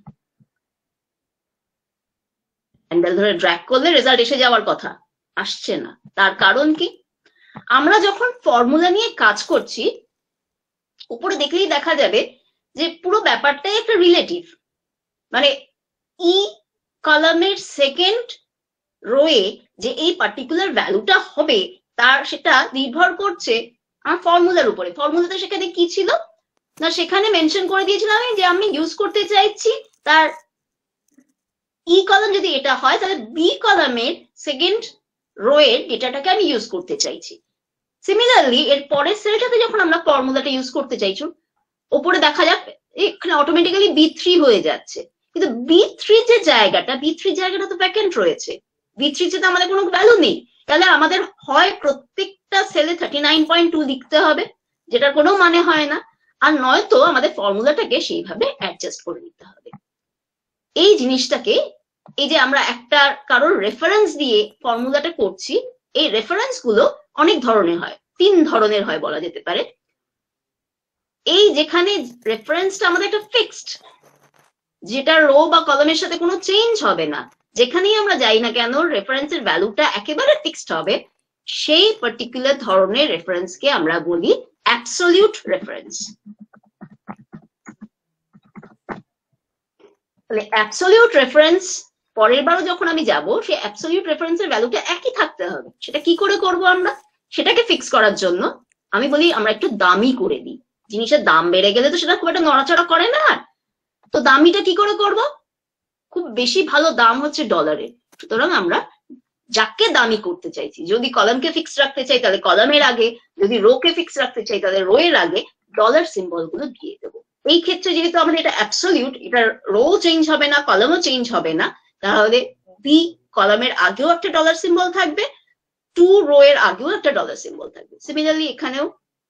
হ্যান্ডেল ধরে ড্র্যাগ করলে রেজাল্ট এসে যাওয়ার কথা, আসছে না। তার কারণ কি, আমরা যখন ফর্মুলা নিয়ে কাজ করছি, উপরে দেখলেই দেখা যাবে যে পুরো ব্যাপারটাই একটা রিলেটিভ। মানে ই কলামের সেকেন্ড রোয়ে যে এই পার্টিকুলার ভ্যালুটা হবে, তার সেটা নির্ভর করছে আমার ফর্মুলার উপরে। ফর্মুলাতে সেখানে কি ছিল না, সেখানে মেনশন করে দিয়েছিলাম যে আমি ইউজ করতে চাইছি তার ই কলাম যদি এটা হয়, তাহলে বি কলামের সেকেন্ড রোয়ের ডেটাটাকে আমি ইউজ করতে চাইছি। সিমিলারলি এর পরের সেলটাতে যখন আমরা ফর্মুলাটা ইউজ করতে চাইছি, উপরে দেখা যাক এখানে অটোমেটিক্যালি বি থ্রি হয়ে যাচ্ছে। কিন্তু বি থ্রি যে জায়গাটা, বি থ্রি জায়গাটা তো ভ্যাকেন্ট রয়েছে, বি থ্রি তে তো আমাদের কোনো ভ্যালু নেই। তাহলে আমাদের হয় প্রত্যেকটা সেলে থার্টি নাইন পয়েন্ট টু লিখতে হবে, যেটার কোনো মানে হয় না, আর নয়তো আমাদের ফর্মুলাটাকে সেইভাবে অ্যাডজাস্ট করে নিতে হবে। এই জিনিসটাকে, এই যে আমরা একটা কারোর রেফারেন্স দিয়ে ফর্মুলাটা করছি, এই রেফারেন্স গুলো অনেক ধরনের হয়, তিন ধরনের হয় বলা যেতে পারে। এই যেখানে রেফারেন্সটা আমাদের একটা ফিক্সড, যেটা রো বা কলামের সাথে কোনো চেঞ্জ হবে না, যেখানেই আমরা যাই না কেন রেফারেন্সের ভ্যালুটা একেবারে ফিক্সড হবে, সেই পার্টিকুলার ধরনের রেফারেন্সকে আমরা বলি অ্যাবসলিউট রেফারেন্স। তাহলে অ্যাবসলিউট রেফারেন্স পরের বারও যখন আমি যাব, সেই অ্যাবসলিউট রেফারেন্সের ভ্যালুটা একই থাকতে হবে। সেটা কি করে করব আমরা? সেটাকে ফিক্স করার জন্য আমি বলি আমরা একটু দামি করে দিই। জিনিসের দাম বেড়ে গেলে তো সেটা খুব একটা নড়াচড়া করে না। তো দামিটা কি করে করব? খুব বেশি ভালো দাম হচ্ছে ডলারের, সুতরাং আমরা যাকে দামি করতে চাইছি, যদি কলামকে ফিক্স রাখতে চাই তাহলে কলামের আগে, যদি রো কে ফিক্স রাখতে চাই তাহলে রো এর আগে ডলার সিম্বল গুলো দিয়ে দেবো। এই ক্ষেত্রে যেহেতু আমাদের এটা অ্যাবসলিউট, এটা রো চেঞ্জ হবে না, কলামও চেঞ্জ হবে না, তাহলে বি কলামের আগেও একটা ডলার সিম্বল থাকবে, টু রো এর আগেও একটা ডলার সিম্বল থাকবে। সিমিলারলি এখানেও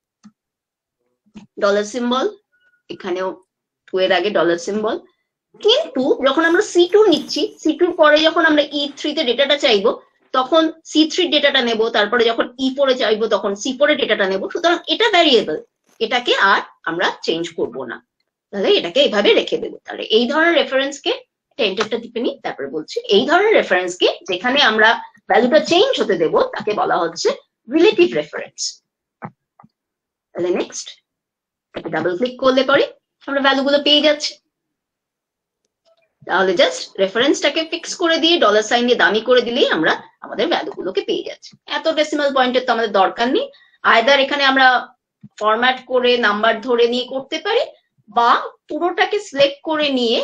ডলার সিম্বল, এখানেও টু এর আগে ডলার সিম্বল। কিন্তু যখন আমরা সি টু নিচ্ছি, সি টুর পরে যখন আমরা ই থ্রি তে ডেটাটা চাইবো, তখন সি থ্রি ডেটাটা নেব, তারপরে যখন ই ফোর এ চাইবো তখন সি ফোর এর ডেটাটা নেব। সুতরাং এটা ভ্যারিয়েবল, এটাকে আর আমরা চেঞ্জ করব না, তাহলে এটাকে এইভাবে রেখে দেবো। তাহলে এই ধরনের রেফারেন্সকে, এন্টারটা টিপে নিই তারপরে বলছি, এই ধরনের রেফারেন্সকে যেখানে আমরা ভ্যালুটা চেঞ্জ হতে দেব তাকে বলা হচ্ছে রিলেটিভ রেফারেন্স। তাহলে নেক্সট এটাকে ডাবল ক্লিক করলে পরে আমরা ভ্যালুগুলো পেয়ে যাচ্ছি। তাহলে জাস্ট রেফারেন্সটাকে ফিক্স করে দিয়ে ডলার সাইন দিয়ে দামি করে দিলেই আমরা আমাদের ভ্যালুগুলোকে পেয়ে যাচ্ছি। এত ডেসিমাল পয়েন্টের তো আমাদের দরকার নেই। আইদার এখানে আমরা ফরম্যাট করে নাম্বার ধরে নিয়ে করতে পারি, বা পুরোটাকে সিলেক্ট করে নিয়ে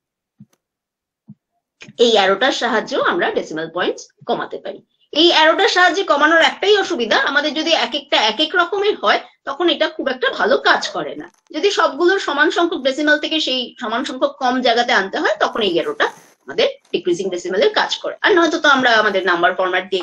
এই অ্যারোটার সাহায্যেও আমরা ডেসিমাল পয়েন্টস কমাতে পারি। এই অ্যারোটার সাহায্যে কমানোর একটাই অসুবিধা, আমাদের যদি এক একটা এক এক রকমের হয় তখন এটা খুব একটা ভালো কাজ করে না। যদি সবগুলোর সমান সংখ্যক ডেসিমাল থেকে সেই সমান সংখ্যক কম জায়গাতে আনতে হয়, তখন এই অ্যারোটা আমাদের ডিক্রিজিং ডেসিমালের কাজ করে। আর নয়তো তো আমরা আমাদের নাম্বার ফরম্যাট দিয়ে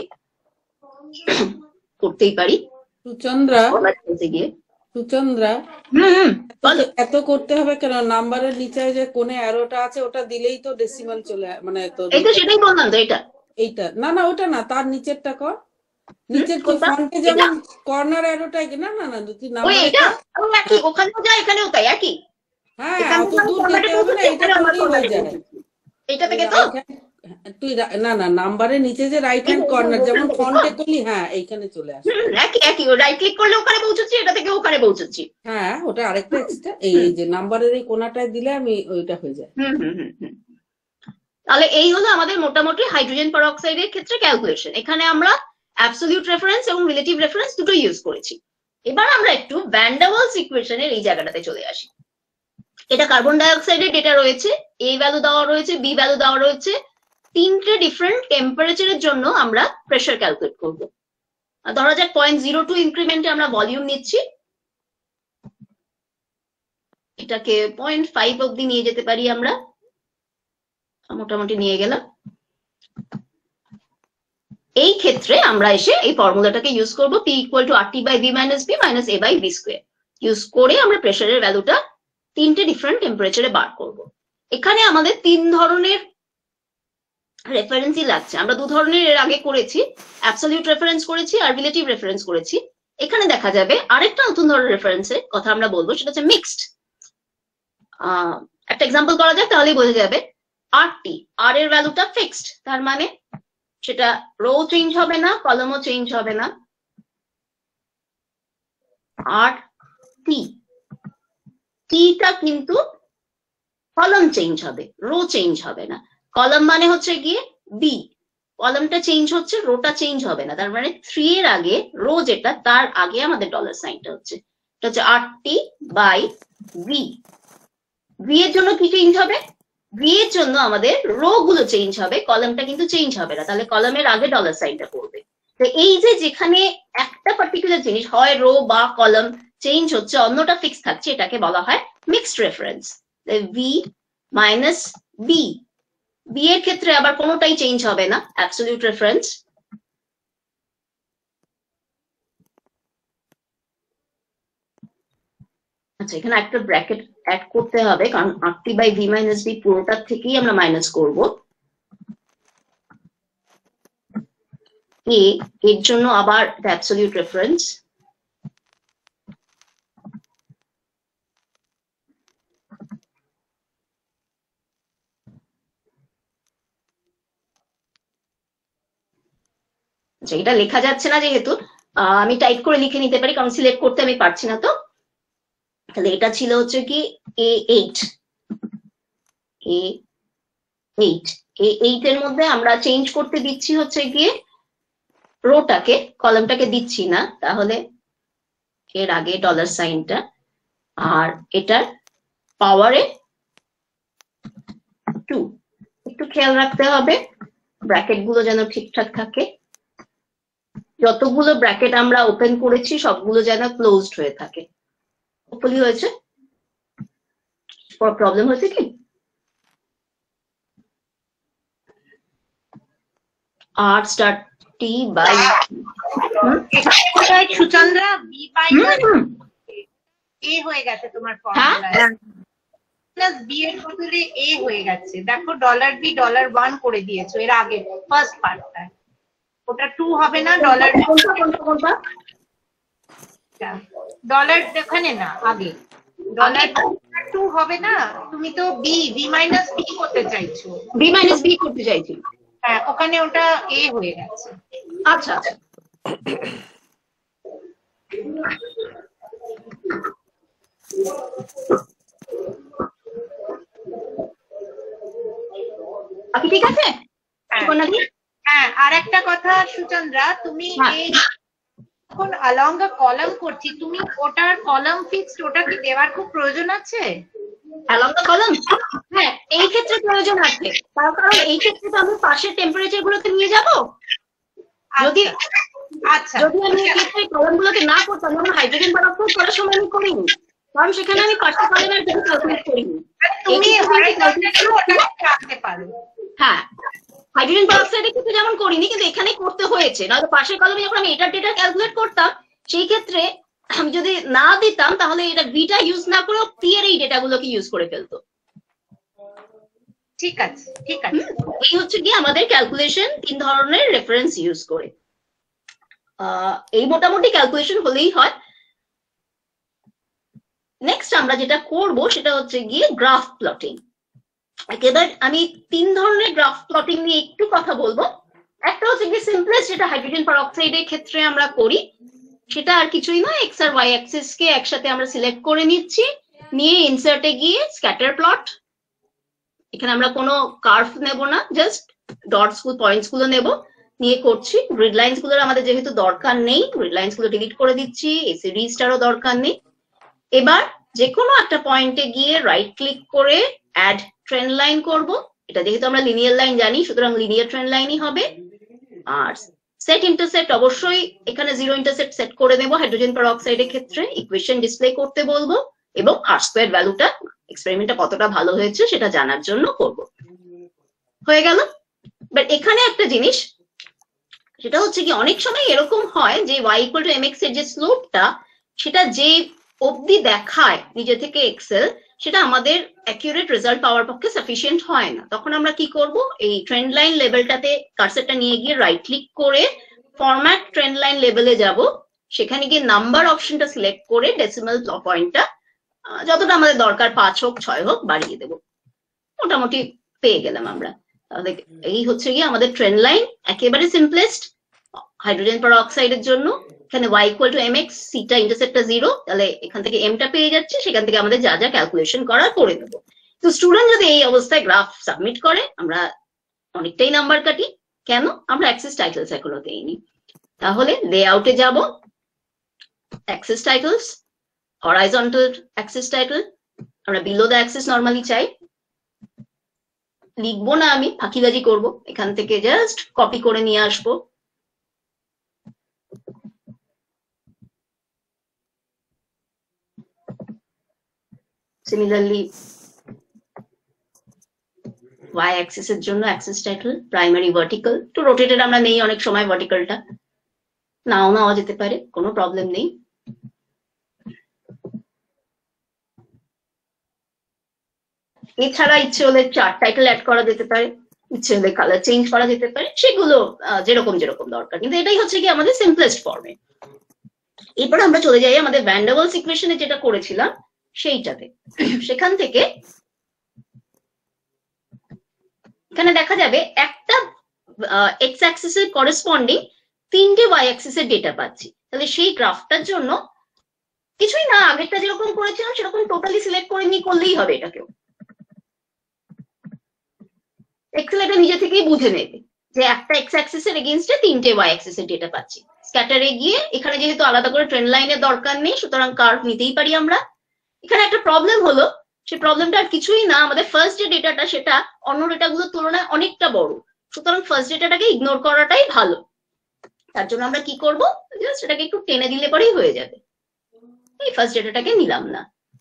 করতেই পারি। সুচন্দ্রা, ফরম্যাট করতে গিয়ে সুচন্দ্রা, হুম এত- এত করতে হবে কেন? নাম্বারের নিচে যে কোণে অ্যারোটা আছে ওটা দিলেই তো ডেসিমাল চলে আ- মানে তোর এই তো সেটাই বললাম তো, এটা এইটা না না ওটা না, তার নিচেরটা কর। নিচের তুই কোনটা? ফ্রন্টে যেমন কর্নার অ্যারোটা, না না না তুই ওই নাম্বারে এটা ও একই, ওখানেও যায় এখানেও তাই একই। হ্যাঁ এখানে অত আমি দূর ফরম্যাটে যেতে হবে না, পৌঁছেছি, এটা এখানে আমার করলেই হয়ে ফরম্যাটে যায়। পৌঁছেছি। এইটা ওই থেকে তো right hand- তুই রা- না না নাম্বারের নিচে যে রাইট হ্যান্ড এই যে কর্নার ওখান যেমন থেকে ফ্রন্টে তো? করলি, হ্যাঁ এইখানে চলে আসে। হুম, একই একই, রাইট ক্লিক করলে ওখানে পৌঁছচ্ছি, এটা থেকে ওখানে পৌঁছচ্ছি। হ্যাঁ ওটা আরেকটা এক্সট্রা, এই এই যে নাম্বারের এই কোণাটায় দিলে আমি ওইটা হয়ে যায়। হুম হুম হুম হুম। তাহলে এই হলো আমাদের মোটামুটি হাইড্রোজেন পারঅক্সাইডের ক্ষেত্রে ক্যালকুলেশন। এখানে আমরা অ্যাবসলিউট রেফারেন্স এবং রিলেটিভ রেফারেন্স দুটো ইউজ করেছি। এবার আমরা একটু ভ্যান ডার ওয়ালস ইকুয়েশনের এই জায়গাটাতে চলে আসি। এটা কার্বন ডাই অক্সাইডের ডেটা রয়েছে, এ ভ্যালু দেওয়া রয়েছে, বি ভ্যালু দেওয়া রয়েছে। তিনটে ডিফারেন্ট টেম্পারেচারের জন্য আমরা প্রেশার ক্যালকুলেট করব। ধরা যাক পয়েন্ট জিরো টু ইনক্রিমেন্টে আমরা ভলিউম নিচ্ছি, এটাকে পয়েন্ট ফাইভ অব্দি নিয়ে যেতে পারি আমরা, মোটামুটি নিয়ে গেলাম। এই ক্ষেত্রে আমরা এসে এই ফর্মুলাটাকে ইউজ করবো, P equal to R T by B minus B minus A by B square use করে আমরা প্রেশারের ভ্যালুটা তিনটে ডিফারেন্ট টেম্পারেচারে বার করব। এখানে আমাদের তিন ধরনের রেফারেন্সই লাগছে। আমরা দু ধরনের এর আগে করেছি, অ্যাবসলিউট রেফারেন্স করেছি আর রিলেটিভ রেফারেন্স করেছি। এখানে দেখা যাবে আরেকটা নতুন ধরনের রেফারেন্সের কথা আমরা বলবো, সেটা হচ্ছে মিক্সড। আহ একটা এক্সাম্পল করা যাক, তাহলেই বোঝা যাবে। আর টি, আর এর ভ্যালুটা ফিক্সড, তার মানে সেটা রো চেঞ্জ হবে না, কলামও চেঞ্জ হবে না। আর টি, টিটা কিন্তু কলাম চেঞ্জ হবে, রো চেঞ্জ হবে না। কলাম মানে হচ্ছে গিয়ে বি, কলামটা চেঞ্জ হচ্ছে, রোটা চেঞ্জ হবে না। তার মানে থ্রি এর আগে রো যেটা, তার আগে আমাদের ডলার সাইনটা হচ্ছে, এটা হচ্ছে R T by V. V এর জন্য কি চেঞ্জ হবে? ভি এর জন্য আমাদের রো গুলো চেঞ্জ হবে, কলামটা কিন্তু চেঞ্জ হবে না। তাহলে কলামের আগে ডলার সাইনটা করবে। তো এই যে যেখানে একটা পার্টিকুলার জিনিস হয় রো বা কলাম চেঞ্জ হচ্ছে, অন্যটা ফিক্স থাকছে, এটাকে বলা হয় mixed reference. V minus B, B এর ক্ষেত্রে আবার কোনোটাই চেঞ্জ হবে না, অ্যাবসলিউট রেফারেন্স। আচ্ছা, এখানে একটা ব্র্যাকেট অ্যাড করতে হবে, কারণ RT by V minus B পুরোটার থেকেই আমরা মাইনাস করব। এ এর জন্য আবার অ্যাবসলিউট রেফারেন্স, আচ্ছা এটা লেখা যাচ্ছে না যেহেতু আহ, আমি টাইপ করে লিখে নিতে পারি, কারণ সিলেক্ট করতে আমি পারছি না। তো তাহলে এটা ছিল হচ্ছে কি A eight, A eight, A eight এর মধ্যে আমরা চেঞ্জ করতে দিচ্ছি হচ্ছে গিয়ে রোটাকে, কলামটাকে দিচ্ছি না, তাহলে এর আগে ডলার সাইনটা, আর এটার পাওয়ারে টু। একটু খেয়াল রাখতে হবে ব্র্যাকেট গুলো যেন ঠিকঠাক থাকে, যতগুলো ব্র্যাকেট আমরা ওপেন করেছি সবগুলো যেন ক্লোজড হয়ে থাকে। হোপফুলি হয়েছে। প্রবলেম হয়েছে কি? R star T by Suchandra B minus A হয়ে গেছে তোমার ফর্মুলা, বি এর বদলে এ হয়ে গেছে। দেখো ডলার বি ডলার ওয়ান করে দিয়েছো এর আগে ফার্স্ট পার্টটা, ওটা টু হবে না, ডলার ডলার এখানে না আগে ডলার টু হবে না, তুমি তো বি বি মাইনাস বি করতে চাইছো, বি মাইনাস বি করতে চাইছি। হ্যাঁ ওখানে ওটা এ হয়ে গেছে। আচ্ছা আচ্ছা, বাকি ঠিক আছে। হ্যাঁ আর একটা কথা সুচন্দ্রা, তুমি এই যখন along a column করছি, তুমি ওটার কলাম ফিক্সড, ওটা কি দেওয়ার খুব প্রয়োজন আছে? along the column, হ্যাঁ এই ক্ষেত্রে প্রয়োজন আছে, তার কারণ এই ক্ষেত্রে তো আমি পাশের টেম্পারেচার গুলোকে নিয়ে যাব। যদি আচ্ছা যদি আমি এই ক্ষেত্রে কলাম গুলোকে না করতাম, যেমন হাইড্রোজেন পারঅক্সাইড করার সময় আমি করিনি, কারণ সেখানে আমি পাশের কলামের কিছু ক্যালকুলেট করিনি। তুমি রাখতে পারো। হ্যাঁ হাইড্রোজেন পারঅক্সাইডের ক্ষেত্রে যেমন করিনি, কিন্তু এখানে করতে হয়েছে, নয়তো পাশের কলমে যখন আমি এটার ডেটা ক্যালকুলেট করতাম সেই ক্ষেত্রে আমি যদি না দিতাম তাহলে এটা বিটা ইউজ না করে পি এর এই ডেটাগুলোকে ইউজ করে ফেলতো। ঠিক আছে ঠিক আছে, এই হচ্ছে কি আমাদের ক্যালকুলেশন তিন ধরনের রেফারেন্স ইউজ করে। আহ এই মোটামুটি ক্যালকুলেশন হলেই হয়। নেক্সট আমরা যেটা করব সেটা হচ্ছে গিয়ে গ্রাফ প্লটিং। এবার আমি তিন ধরনের গ্রাফ প্লটিং নিয়ে একটু কথা বলবো। একটা হচ্ছে কি সিম্পলেস্ট, যেটা হাইড্রোজেন পারঅক্সাইডের ক্ষেত্রে আমরা করি, সেটা আর কিছুই নয়, এক্স আর ওয়াই অ্যাক্সিস কে একসাথে আমরা সিলেক্ট করে নিচ্ছি, নিয়ে ইনসার্টে গিয়ে স্ক্যাটার প্লট, এখানে আমরা কোনো কার্ভ নেব না, জাস্ট ডটস গুলো পয়েন্টস গুলো নেব, নিয়ে করছি। গ্রিড লাইনস গুলোর আমাদের যেহেতু দরকার নেই, গ্রিড লাইনস গুলো ডিলিট করে দিচ্ছি, এই সিরিজটারও দরকার নেই। এবার যে কোনো একটা পয়েন্টে গিয়ে রাইট ক্লিক করে অ্যাড ট্রেন্ড লাইন করব। এটা যেহেতু আমরা লিনিয়ার লাইন জানি, সুতরাং লিনিয়ার ট্রেন্ড লাইনই হবে। আর সেট ইন্টারসেপ্ট অবশ্যই এখানে জিরো ইন্টারসেপ্ট সেট করে নেব হাইড্রোজেন পারঅক্সাইডের ক্ষেত্রে, ইকুয়েশন ডিসপ্লে করতে বলবো, এবং আর স্কোয়ার ভ্যালুটা এক্সপেরিমেন্টটা কতটা ভালো হয়েছে সেটা জানার জন্য করব। হয়ে গেল। বাট এখানে একটা জিনিস, সেটা হচ্ছে কি অনেক সময় এরকম হয় যে y ইকুয়াল টু mx এর যে স্লোপটা, সেটা যে অবধি দেখায় নিজে থেকে এক্সেল, সেটা আমাদের অ্যাকিউরেট রেজাল্ট পাওয়ার পক্ষে সাফিসিয়েন্ট হয় না। তখন আমরা কি করব, এই ট্রেন্ড লাইন লেভেলটাতে কার্সারটা নিয়ে গিয়ে রাইট ক্লিক করে ফরম্যাট ট্রেন্ড লাইন লেভেলে যাব, সেখানে গিয়ে নাম্বার অপশনটা সিলেক্ট করে ডেসিমাল পয়েন্টটা যতটা আমাদের দরকার, পাঁচ হোক ছয় হোক, বাড়িয়ে দেব। মোটামুটি পেয়ে গেলাম আমরা। তাহলে এই হচ্ছে গিয়ে আমাদের ট্রেন্ড লাইন, একেবারে সিম্পলেস্ট হাইড্রোজেন পারঅক্সাইডের জন্য। এখানে y ইকুয়াল টু mx, সিটা ইন্টারসেপ্টটা জিরো, তাহলে এখান থেকে এমটা পেয়ে যাচ্ছে, সেখান থেকে আমাদের যা যা ক্যালকুলেশন করার করে দেবো। তো স্টুডেন্ট যদি এই অবস্থায় গ্রাফ সাবমিট করে, আমরা অনেকটাই নাম্বার কাটি। কেন? আমরা অ্যাক্সেস টাইটেলস এখনো দেইনি। তাহলে লেআউটে যাব, axes titles, horizontal axes title, আমরা বিলো দ্য অ্যাক্সেস নর্মালি চাই। লিখবো না, আমি ফাঁকিবাজি করবো, এখান থেকে জাস্ট কপি করে নিয়ে আসবো। সিমিলারলি y অ্যাক্সিস এর জন্য অ্যাক্সেস টাইটেল প্রাইমারি ভার্টিক্যাল, তো রোটেটেড আমরা নেই, অনেক সময় ভার্টিক্যালটা নাও নেওয়া যেতে পারে, কোনো প্রবলেম নেই। এছাড়া ইচ্ছে হলে চার্ট টাইটেল অ্যাড করা যেতে পারে, ইচ্ছে হলে কালার চেঞ্জ করা যেতে পারে, সেগুলো যেরকম যেরকম দরকার, কিন্তু এটাই হচ্ছে কি আমাদের সিম্পলেস্ট ফর্মে। এরপর আমরা চলে যাই আমাদের ভ্যান ডার ওয়ালস ইকুয়েশনে যেটা করেছিলাম সেইটাতে। সেখান থেকে এখানে দেখা যাবে একটা এক্স অ্যাক্সিসের করেসপন্ডিং তিনটে ওয়াই অ্যাক্সিসের ডেটা পাচ্ছি। তাহলে সেই গ্রাফটার জন্য কিছুই না, আগেরটা যেরকম করেছিলাম সেরকম টোটালি সিলেক্ট করে নিয়ে করলেই হবে। এটাকেও এক্সেল এটা নিজে থেকেই বুঝে নেবে যে একটা এক্স অ্যাক্সিসের এগেইনস্টে তিনটে ওয়াই অ্যাক্সিসের ডেটা পাচ্ছি। স্ক্যাটারে গিয়ে এখানে যেহেতু আলাদা করে ট্রেন্ড লাইনের দরকার নেই, সুতরাং কার্ভ নিতেই পারি আমরা। এখানে একটা প্রবলেম হলো, সেই প্রবলেমটা আর কিছুই না, আমাদের ফার্স্ট যে ডেটাটা সেটা অন্য ডেটাগুলোর তুলনায় অনেকটা বড়, সুতরাং ফার্স্ট ডেটাটাকে ইগনোর করাটাই ভালো। তার জন্য আমরা কি করব, জাস্ট এটাকে একটু টেনে দিলে পরেই হয়ে যাবে। এই ফার্স্ট ডেটাটাকে নিলাম না।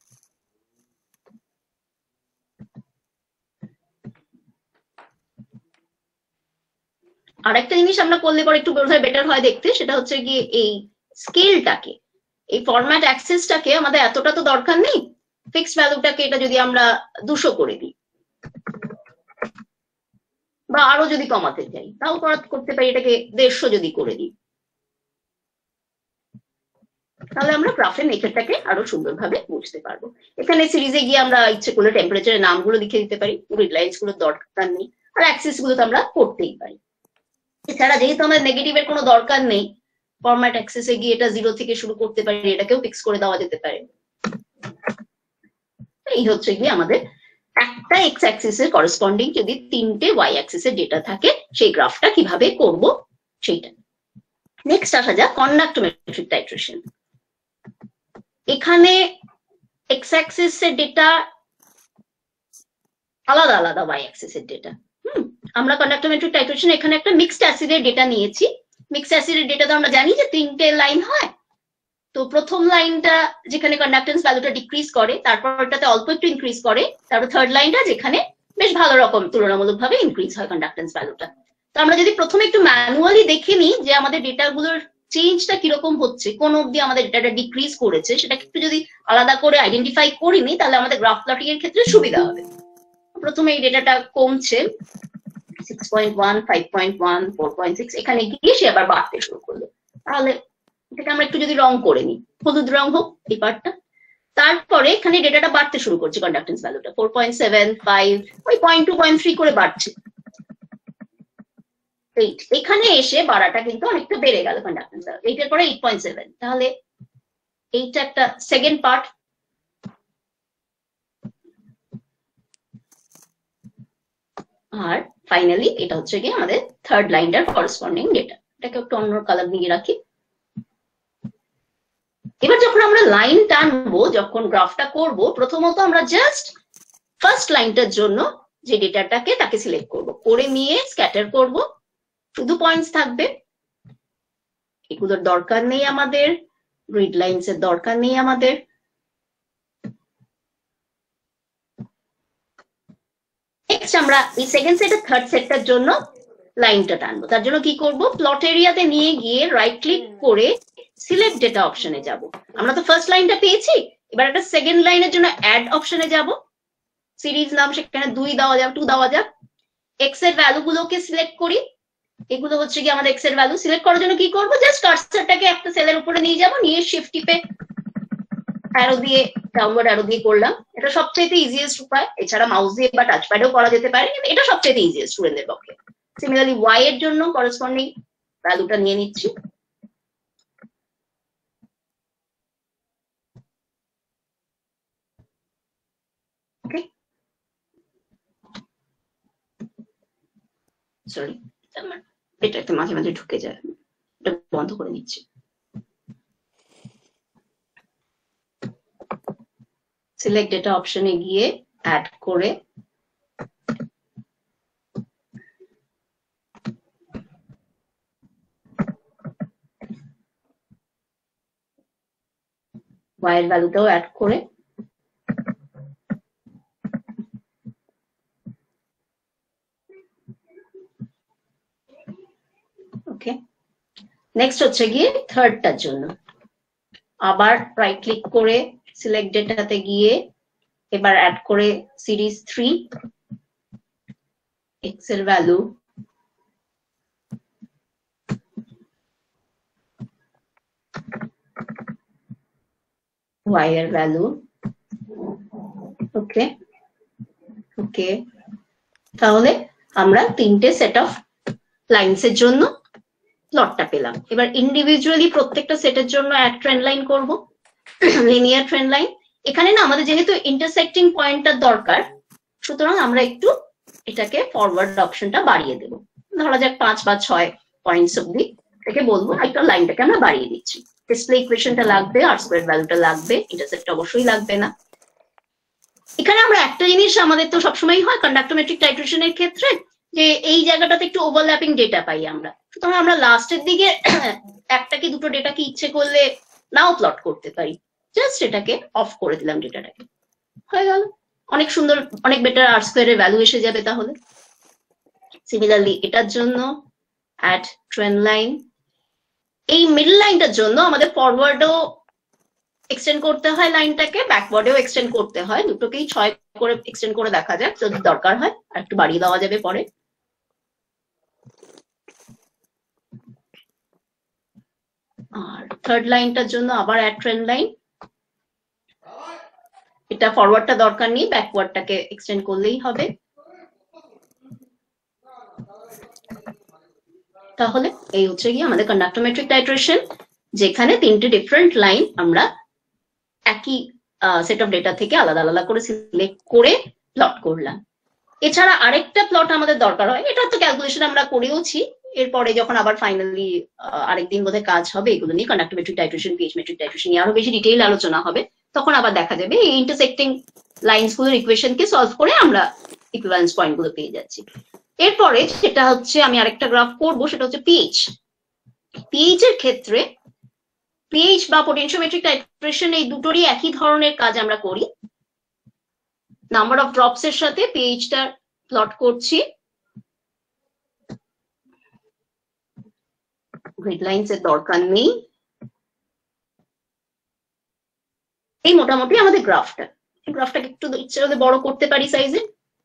আর একটা জিনিস আমরা করলে পরে একটু বোধহয় বেটার হয় দেখতে, সেটা হচ্ছে গিয়ে এই স্কেলটাকে, এই ফরম্যাট অ্যাক্সেসটাকে আমাদের এতটা তো দরকার নেই, ফিক্সড ভ্যালুটাকে এটা যদি আমরা দুশো করে দিই বা আরো যদি কমাতে চাই তাও করতে পারি, এটাকে দেড়শো যদি করে দিই, তাহলে আমরা গ্রাফের নেচারটাকে আরো সুন্দরভাবে বুঝতে পারবো। এখানে সিরিজে গিয়ে আমরা ইচ্ছে করলে টেম্পারেচারের নামগুলো লিখে দিতে পারি, গ্রিড লাইনস গুলোর দরকার নেই, আর অ্যাক্সিস গুলো তো আমরা করতেই পারি। এছাড়া যেহেতু আমাদের নেগেটিভের কোনো দরকার নেই, ফরম্যাট অ্যাক্সেসে গিয়ে এটা জিরো থেকে শুরু করতে পারি, এটাকেও ফিক্স করে দেওয়া যেতে পারে। এই হচ্ছে গিয়ে আমাদের একটা এক্স অ্যাক্সিসের করেসপন্ডিং যদি তিনটে ওয়াই অ্যাক্সিসের ডেটা থাকে সেই গ্রাফটা কিভাবে করব সেইটা। নেক্সট আসা যাক কন্ডাক্টোমেট্রিক টাইট্রেশন। এখানে এক্স অ্যাক্সিসের ডেটা আলাদা আলাদা ওয়াই অ্যাক্সিসের ডেটা। হুম আমরা কন্ডাক্টোমেট্রিক টাইট্রেশন এখানে একটা মিক্সড অ্যাসিডের ডেটা নিয়েছি। মিক্সড অ্যাসিডের ডেটা তো আমরা জানি যে তিনটে লাইন হয়, তো প্রথম লাইনটা যেখানে কন্ডাক্টেন্স ভ্যালুটা ডিক্রিজ করে, তারপরটাতে অল্প একটু ইনক্রিজ করে, তারপর থার্ড লাইনটা যেখানে বেশ ভালো রকম তুলনামূলকভাবে ইনক্রিজ হয় কন্ডাক্টেন্স ভ্যালুটা। তো আমরা যদি প্রথমে একটু ম্যানুয়ালি দেখে নিই যে আমাদের ডেটাগুলোর চেঞ্জটা কিরকম হচ্ছে, কোন অবধি আমাদের ডেটাটা ডিক্রিজ করেছে, সেটাকে একটু যদি আলাদা করে আইডেন্টিফাই করি নি, তাহলে আমাদের গ্রাফ প্লটিং এর ক্ষেত্রে সুবিধা হবে। প্রথমে এই ডেটাটা কমছে six point one, five point one, four point six, এখানে গিয়ে সে আবার বাড়তে শুরু করলো। তাহলে এটাকে আমরা একটু যদি রং করে নিই, হলুদ রং হোক এই পার্টটা, তারপরে এখানে ডেটাটা বাড়তে শুরু করছে কন্ডাক্টেন্স ভ্যালুটা ফোর পয়েন্ট সেভেন, ফাইভ, ওই পয়েন্ট টু পয়েন্ট থ্রি করে বাড়ছে। এইট, এখানে এসে বাড়াটা কিন্তু অনেকটা বেড়ে গেল কন্ডাক্টেন্স ভ্যালু, এইটার পরে এইট পয়েন্ট সেভেন, তাহলে এইটা একটা সেকেন্ড পার্ট। আর ফাইনালি এটা হচ্ছে গিয়ে আমাদের থার্ড লাইনটার করেসপন্ডিং ডেটা। এটাকে একটু অন্য কালার দিয়ে রাখি। এবার যখন আমরা লাইন টানবো, যখন গ্রাফটা করব, প্রথমত আমরা জাস্ট ফার্স্ট লাইনটার জন্য যে ডেটাটাকে তাকে সিলেক্ট করব, করে নিয়ে স্ক্যাটার করব, শুধু পয়েন্টস থাকবে, এগুলোর দরকার নেই আমাদের, গ্রিড লাইনস এর দরকার নেই আমাদের। নেক্সট আমরা এই সেকেন্ড সেটের থার্ড সেটটার জন্য লাইনটা টানবো। তার জন্য কি করব, প্লট এরিয়াতে নিয়ে গিয়ে রাইট ক্লিক করে সিলেক্ট ডেটা অপশনে যাব। আমরা তো ফার্স্ট লাইনটা পেয়েছি, এবার একটা সেকেন্ড লাইনের জন্য অ্যাড অপশনে যাব, সিরিজ নাম সেখানে দুই দেওয়া যাক, টু দেওয়া যাক। এক্স এর ভ্যালু গুলোকে সিলেক্ট করি, এগুলো হচ্ছে কি আমাদের এক্স এর ভ্যালু। সিলেক্ট করার জন্য কি করব, জাস্ট কার্সারটাকে একটা সেলের উপরে নিয়ে যাব, নিয়ে শিফট টিপে অ্যারো দিয়ে ডাউনওয়ার্ড অ্যারো দিয়ে করলাম। এটা সবচেয়ে ইজিয়েস্ট উপায়, এছাড়া মাউস দিয়ে বা টাচপ্যাডেও করা যেতে পারে, কিন্তু এটা সবচেয়ে ইজিয়েস্ট স্টুডেন্টদের পক্ষে। সিমিলারলি ওয়াই এর জন্য করেসপন্ডিং ভ্যালুটা নিয়ে নিচ্ছি। ওকে, সরি এটা একটা মাঝে মাঝে ঢুকে যায়, এটা বন্ধ করে নিচ্ছি। সিলেক্ট ডেটা অপশনে গিয়ে অ্যাড করে ওয়াই এর ভ্যালুটাও অ্যাড করে ওকে। নেক্সট হচ্ছে গিয়ে থার্ডটার জন্য আবার রাইট ক্লিক করে সিলেক্ট ডেটাতে গিয়ে এবার অ্যাড করে সিরিজ থ্রি, এক্স এর ভ্যালু, ওয়াই এর ভ্যালু, ওকে ওকে। তাহলে আমরা তিনটে সেট অফ লাইনস এর জন্য প্লটটা পেলাম। এবার ইন্ডিভিজুয়ালি প্রত্যেকটা সেটের জন্য এক ট্রেন্ড লাইন করব, লিনিয়ার ট্রেন্ড লাইন। এখানে না আমাদের যেহেতু ইন্টারসেক্টিং পয়েন্টটা দরকার, সুতরাং আমরা একটু এটাকে ফরওয়ার্ড অপশনটা বাড়িয়ে দেব। ধরা যাক পাঁচ বা ছয় পয়েন্টস অব্দি থেকে বলবো, একটা লাইনটাকে আমরা বাড়িয়ে দিচ্ছি। ডিসপ্লে ইকুয়েশনটা লাগবে, আর স্কোয়ার ভ্যালুটা লাগবে, ইন্টারসেপ্ট অবশ্যই লাগবে না। এখানে আমরা একটা জিনিস আমাদের তো সবসময় হয় কন্ডাক্টোমেট্রিক টাইট্রেশনের ক্ষেত্রে, যে এই জায়গাটাতে একটু ওভারল্যাপিং ডেটা পাই আমরা, সুতরাং আমরা লাস্টের দিকে একটা কি দুটো ডেটা কি ইচ্ছে করলে নাও প্লট করতে পারি। জাস্ট এটাকে অফ করে দিলাম, ডেটাটাকে, হয়ে গেল। অনেক সুন্দর, অনেক বেটার আর স্কোয়ারের ভ্যালু এসে যাবে তাহলে। সিমিলারলি এটার জন্য অ্যাড ট্রেন্ড লাইন। এই মিডল লাইনটার জন্য আমাদের ফরওয়ার্ডও এক্সটেন্ড করতে হয় লাইনটাকে, ব্যাকওয়ার্ডেও এক্সটেন্ড করতে হয়, দুটোকেই ছয় করে এক্সটেন্ড করে দেখা যাক, যদি দরকার হয় আর একটু বাড়িয়ে দেওয়া যাবে পরে। আর থার্ড লাইনটার জন্য আবার অ্যাড ট্রেন্ড লাইন। এটা ফরওয়ার্ডটা দরকার নেই, ব্যাকওয়ার্ডটাকে এক্সটেন্ড করলেই হবে। তাহলে এই হচ্ছে গিয়ে আমাদের কন্ডাক্টোমেট্রিক টাইট্রেশন, যেখানে তিনটে ডিফারেন্ট লাইন আমরা একই সেট অফ ডেটা থেকে আলাদা আলাদা করে সিলেক্ট করে প্লট করলাম। এছাড়া আরেকটা প্লট আমাদের দরকার হয়, এটা তো ক্যালকুলেশন আমরা করেওছি, এরপরে যখন আবার ফাইনালি আরেকদিন বোধহয় কাজ হবে এগুলো নিয়ে, conductometric titration, pH metric titration নিয়ে আরো বেশি ডিটেইল আলোচনা হবে, তখন আবার দেখা যাবে এই ইন্টারসেক্টিং লাইনস গুলোর ইকুয়েশনকে সলভ করে আমরা ইকুইভ্যালেন্স পয়েন্ট গুলো পেয়ে যাচ্ছি। এরপরে সেটা হচ্ছে আমি আরেকটা গ্রাফ করবো, সেটা হচ্ছে পিএইচ। পিএইচ এর ক্ষেত্রে পিএইচ বা পোটেনশিওমেট্রিক টাইট্রেশন এই দুটোরই একই ধরনের কাজ আমরা করি। নাম্বার অফ ড্রপস এর সাথে পিএইচটা প্লট করছি। গ্রিড লাইনস এর দরকার নেই। এই মোটামুটি আমাদের গ্রাফটা। গ্রাফটাকে একটু ইচ্ছে হলে বড় করতে পারি সাইজে।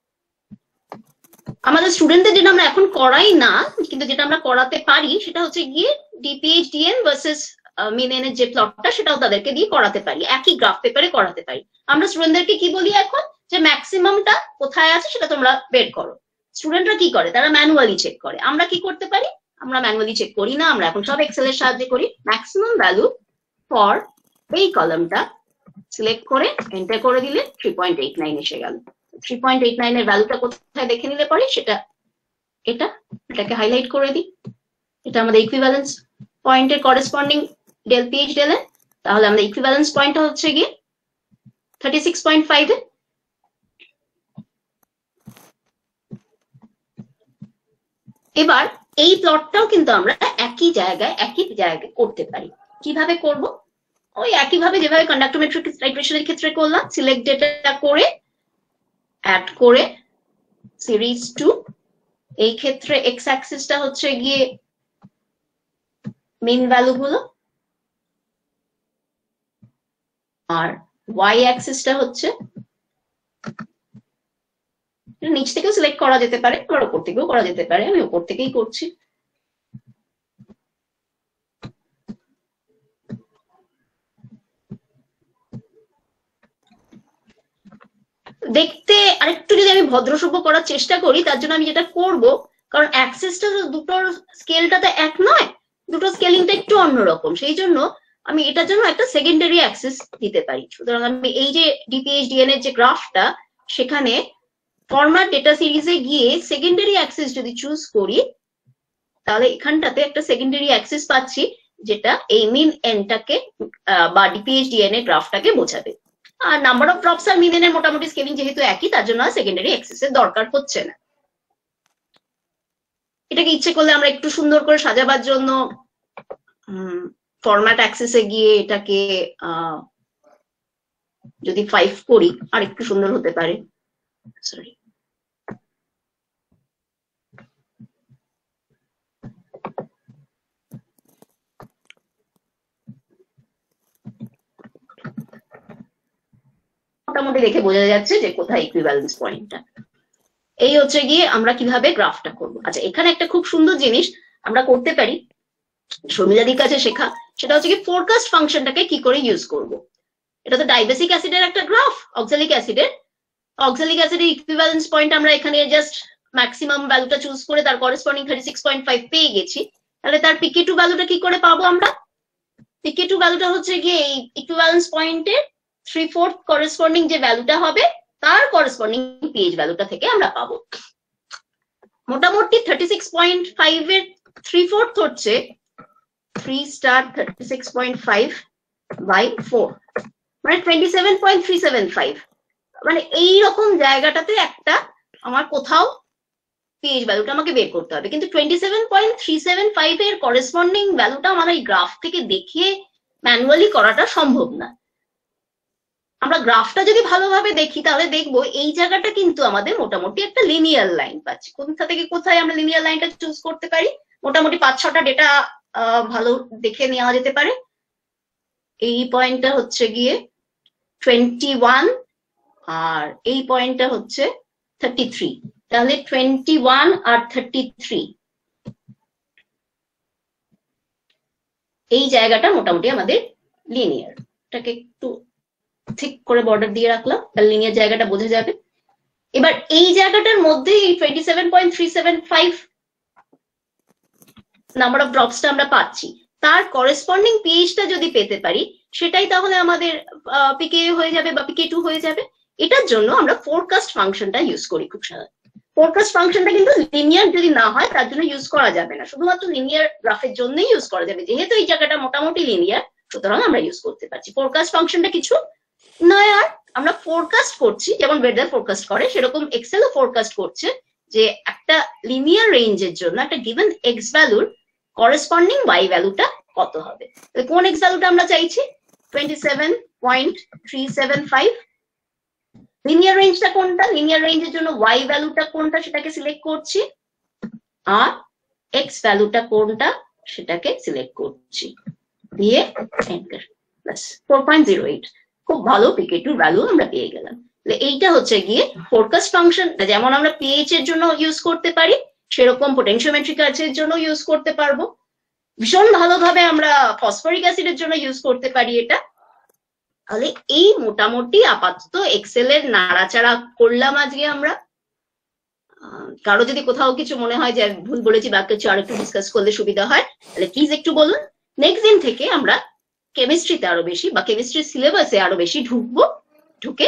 আমাদের স্টুডেন্টদের যেটা আমরা এখন করাই না, কিন্তু যেটা আমরা করাতে পারি সেটা হচ্ছে গিয়ে dpH dn versus mean n এর যে প্লটটা, সেটাও তাদেরকে দিয়ে করাতে পারি, একই গ্রাফ পেপারে করাতে পারি। আমরা স্টুডেন্টদেরকে কি বলি এখন, যে ম্যাক্সিমামটা কোথায় আছে সেটা তোমরা বের করো। স্টুডেন্টরা কি করে, তারা ম্যানুয়ালি চেক করে। আমরা কি করতে পারি, আমরা ম্যানুয়ালি চেক করি না, আমরা এখন সব এক্সেল এর সাহায্যে করি। ম্যাক্সিমাম ভ্যালু ফর এই কলামটা সিলেক্ট করে এন্টার করে দিলে থ্রি পয়েন্ট এইট নাইন এসে গেল। থ্রি পয়েন্ট এইট নাইন এর ভ্যালুটা কোথায় দেখে নিলে পরে, সেটা এটা এটাকে হাইলাইট করে দিই। এটা আমাদের ইকুইভ্যালেন্স পয়েন্টের করেসপন্ডিং ডেল পিএইচ ডেল এ। তাহলে আমাদের ইকুইভ্যালেন্স পয়েন্টটা হচ্ছে গিয়ে থার্টি সিক্স পয়েন্ট ফাইভ এ। এবার এই প্লটটাও কিন্তু আমরা একই জায়গায় একই জায়গায় করতে পারি। কিভাবে করব, ওই একইভাবে যেভাবে কন্ডাক্টোমেট্রিক টাইট্রেশনের ক্ষেত্রে করলাম, সিলেক্ট ডেটা করে অ্যাড করে সিরিজ টু। এই ক্ষেত্রে এক্স অ্যাক্সিসটা হচ্ছে গিয়ে মিন ভ্যালু গুলো, আর ওয়াই অ্যাক্সিসটা হচ্ছে, নিচ থেকেও সিলেক্ট করা যেতে পারে, আবার উপর থেকেও করা যেতে পারে, আমি উপর থেকেই করছি। দেখতে আরেকটু যদি আমি ভদ্রসভ্য করার চেষ্টা করি, তার জন্য আমি যেটা করব, কারণ অ্যাক্সেসটা দুটোর স্কেলটাতে এক নয়, দুটো স্কেলিংটা একটু অন্যরকম, সেই জন্য আমি এটার জন্য একটা সেকেন্ডারি অ্যাক্সেস দিতে পারি। সুতরাং আমি এই যে ডিপিএইচ ডিএন এর যে গ্রাফটা, সেখানে ফরম্যাট ডেটা সিরিজে গিয়ে সেকেন্ডারি অ্যাক্সেস যদি চুজ করি, তাহলে এখানটাতে একটা সেকেন্ডারি অ্যাক্সেস পাচ্ছি, যেটা এই মিন এনটাকে বা ডিপিএইচ ডিএন এর গ্রাফটাকে বোঝাবে। আর নাম্বার অফ ড্রপস আর মিন এর মোটামুটি স্কেলিং যেহেতু একই, তার জন্য সেকেন্ডারি অ্যাক্সেস এর দরকার হচ্ছে না। এটাকে ইচ্ছে করলে আমরা একটু সুন্দর করে সাজাবার জন্য ফরম্যাট অ্যাক্সেসে গিয়ে এটাকে যদি ফাইভ করি, আর একটু সুন্দর হতে পারে। সরি, মোটামুটি মোটামুটি দেখে বোঝা যাচ্ছে যে কোথায় ইকুইভ্যালেন্স পয়েন্টটা। এই হচ্ছে গিয়ে আমরা কিভাবে গ্রাফটা করব। আচ্ছা, এখানে একটা খুব সুন্দর জিনিস আমরা করতে পারি, শর্মিলাদির কাছে শেখা, সেটা হচ্ছে কি ফোরকাস্ট ফাংশনটাকে কি করে ইউজ করব। এটা তো ডাইবেসিক অ্যাসিডের একটা গ্রাফ, অক্সালিক অ্যাসিডের অক্সালিক অ্যাসিডের ইকুইভ্যালেন্স পয়েন্ট আমরা এখানে জাস্ট ম্যাক্সিমাম ভ্যালুটা চুজ করে তার corresponding thirty six point five পেয়ে গেছি। তাহলে তার পিকে টু ভ্যালুটা কি করে পাবো আমরা? পিকে টু ভ্যালুটা হচ্ছে গিয়ে এই ইকুইভ্যালেন্স পয়েন্টের থ্রি ফোর্থ করেসপন্ডিং যে ভ্যালুটা হবে তার করেসপন্ডিং পিএইচ ভ্যালুটা থেকে আমরা পাবো। মোটামুটি থার্টি সিক্স পয়েন্ট ফাইভ এর থ্রি ফোর্থ হচ্ছে three star thirty six point five by four, মানে twenty seven point three seven five. মানে এইরকম জায়গাটাতে একটা আমার কোথাও পিএইচ ভ্যালুটা আমাকে বের করতে হবে, কিন্তু twenty seven point three seven five এর করেসপন্ডিং ভ্যালুটা আমার এই গ্রাফ থেকে দেখিয়ে ম্যানুয়ালি করাটা সম্ভব না। আমরা গ্রাফটা যদি ভালোভাবে দেখি তাহলে দেখবো এই জায়গাটা কিন্তু আমাদের মোটামুটি একটা লিনিয়ার লাইন পাচ্ছি। কোথা থেকে কোথায় আমরা লিনিয়ার লাইনটা চুজ করতে পারি? মোটামুটি পাঁচ ছটা ডেটা ভালো দেখে নেওয়া যেতে পারে। এই পয়েন্টটা হচ্ছে গিয়ে টোয়েন্টি ওয়ান আর এই পয়েন্টটা হচ্ছে থার্টি থ্রি, তাহলে টোয়েন্টি ওয়ান আর থার্টি থ্রি এই জায়গাটা মোটামুটি আমাদের লিনিয়ার। এটাকে একটু ঠিক করে বর্ডার দিয়ে রাখলাম, তাহলে লিনিয়ার জায়গাটা বোঝা যাবে। এবার এই জায়গাটার মধ্যে এই twenty seven point three seven five number of ড্রপসটা আমরা পাচ্ছি, তার করেসপন্ডিং পিএইচটা যদি পেতে পারি সেটাই তাহলে আমাদের পিকে হয়ে যাবে বা পিকে টু হয়ে যাবে। এটার জন্য আমরা ফোরকাস্ট ফাংশনটা ইউজ করি খুব সাধারণ। ফোরকাস্ট ফাংশনটা কিন্তু লিনিয়ার যদি না হয় তার জন্য ইউজ করা যাবে না, শুধুমাত্র লিনিয়ার গ্রাফের জন্যই ইউজ করা যাবে। যেহেতু এই জায়গাটা মোটামুটি লিনিয়ার, সুতরাং আমরা ইউজ করতে পারছি। ফোরকাস্ট ফাংশনটা কিছু নয়, আর আমরা ফোরকাস্ট করছি যেমন ওয়েদার ফোরকাস্ট করে সেরকম এক্সেলও ফোরকাস্ট করছে যে একটা লিনিয়ার রেঞ্জের জন্য একটা গিভেন এক্স ভ্যালুর করেসপন্ডিং ওয়াই ভ্যালুটা কত হবে। কোন এক্স ভ্যালুটা আমরা চাইছি? Twenty seven point three seven five. Linear রেঞ্জটা কোনটা? লিনিয়ার রেঞ্জের জন্য ওয়াই ভ্যালুটা কোনটা সেটাকে সিলেক্ট করছি, আর এক্স ভ্যালুটা কোনটা সেটাকে সিলেক্ট করছি, দিয়ে enter, plus four point zero eight. খুব ভালো পিকে টু ভ্যালু আমরা পেয়ে গেলাম। এইটা হচ্ছে গিয়ে ফোরকাস্ট ফাংশন। যেমন আমরা পিএইচ এর জন্য ইউজ করতে পারি সেরকম পোটেনশিওমেট্রিক এর জন্য ইউজ করতে পারবো। ভীষণ ভালোভাবে আমরা ফসফরিক অ্যাসিডের জন্য ইউজ করতে পারি এটা। তাহলে এই মোটামুটি আপাতত এক্সেল এর নাড়াচাড়া করলাম আজকে আমরা। কারো যদি কোথাও কিছু মনে হয় যে ভুল বলেছি বা কিছু আর একটু ডিসকাস করলে সুবিধা হয় তাহলে প্লিজ একটু বলুন। নেক্সট দিন থেকে আমরা কেমিস্ট্রিতে আরো বেশি বা কেমিস্ট্রি সিলেবাসে আরো বেশি ঢুকবো, ঢুকে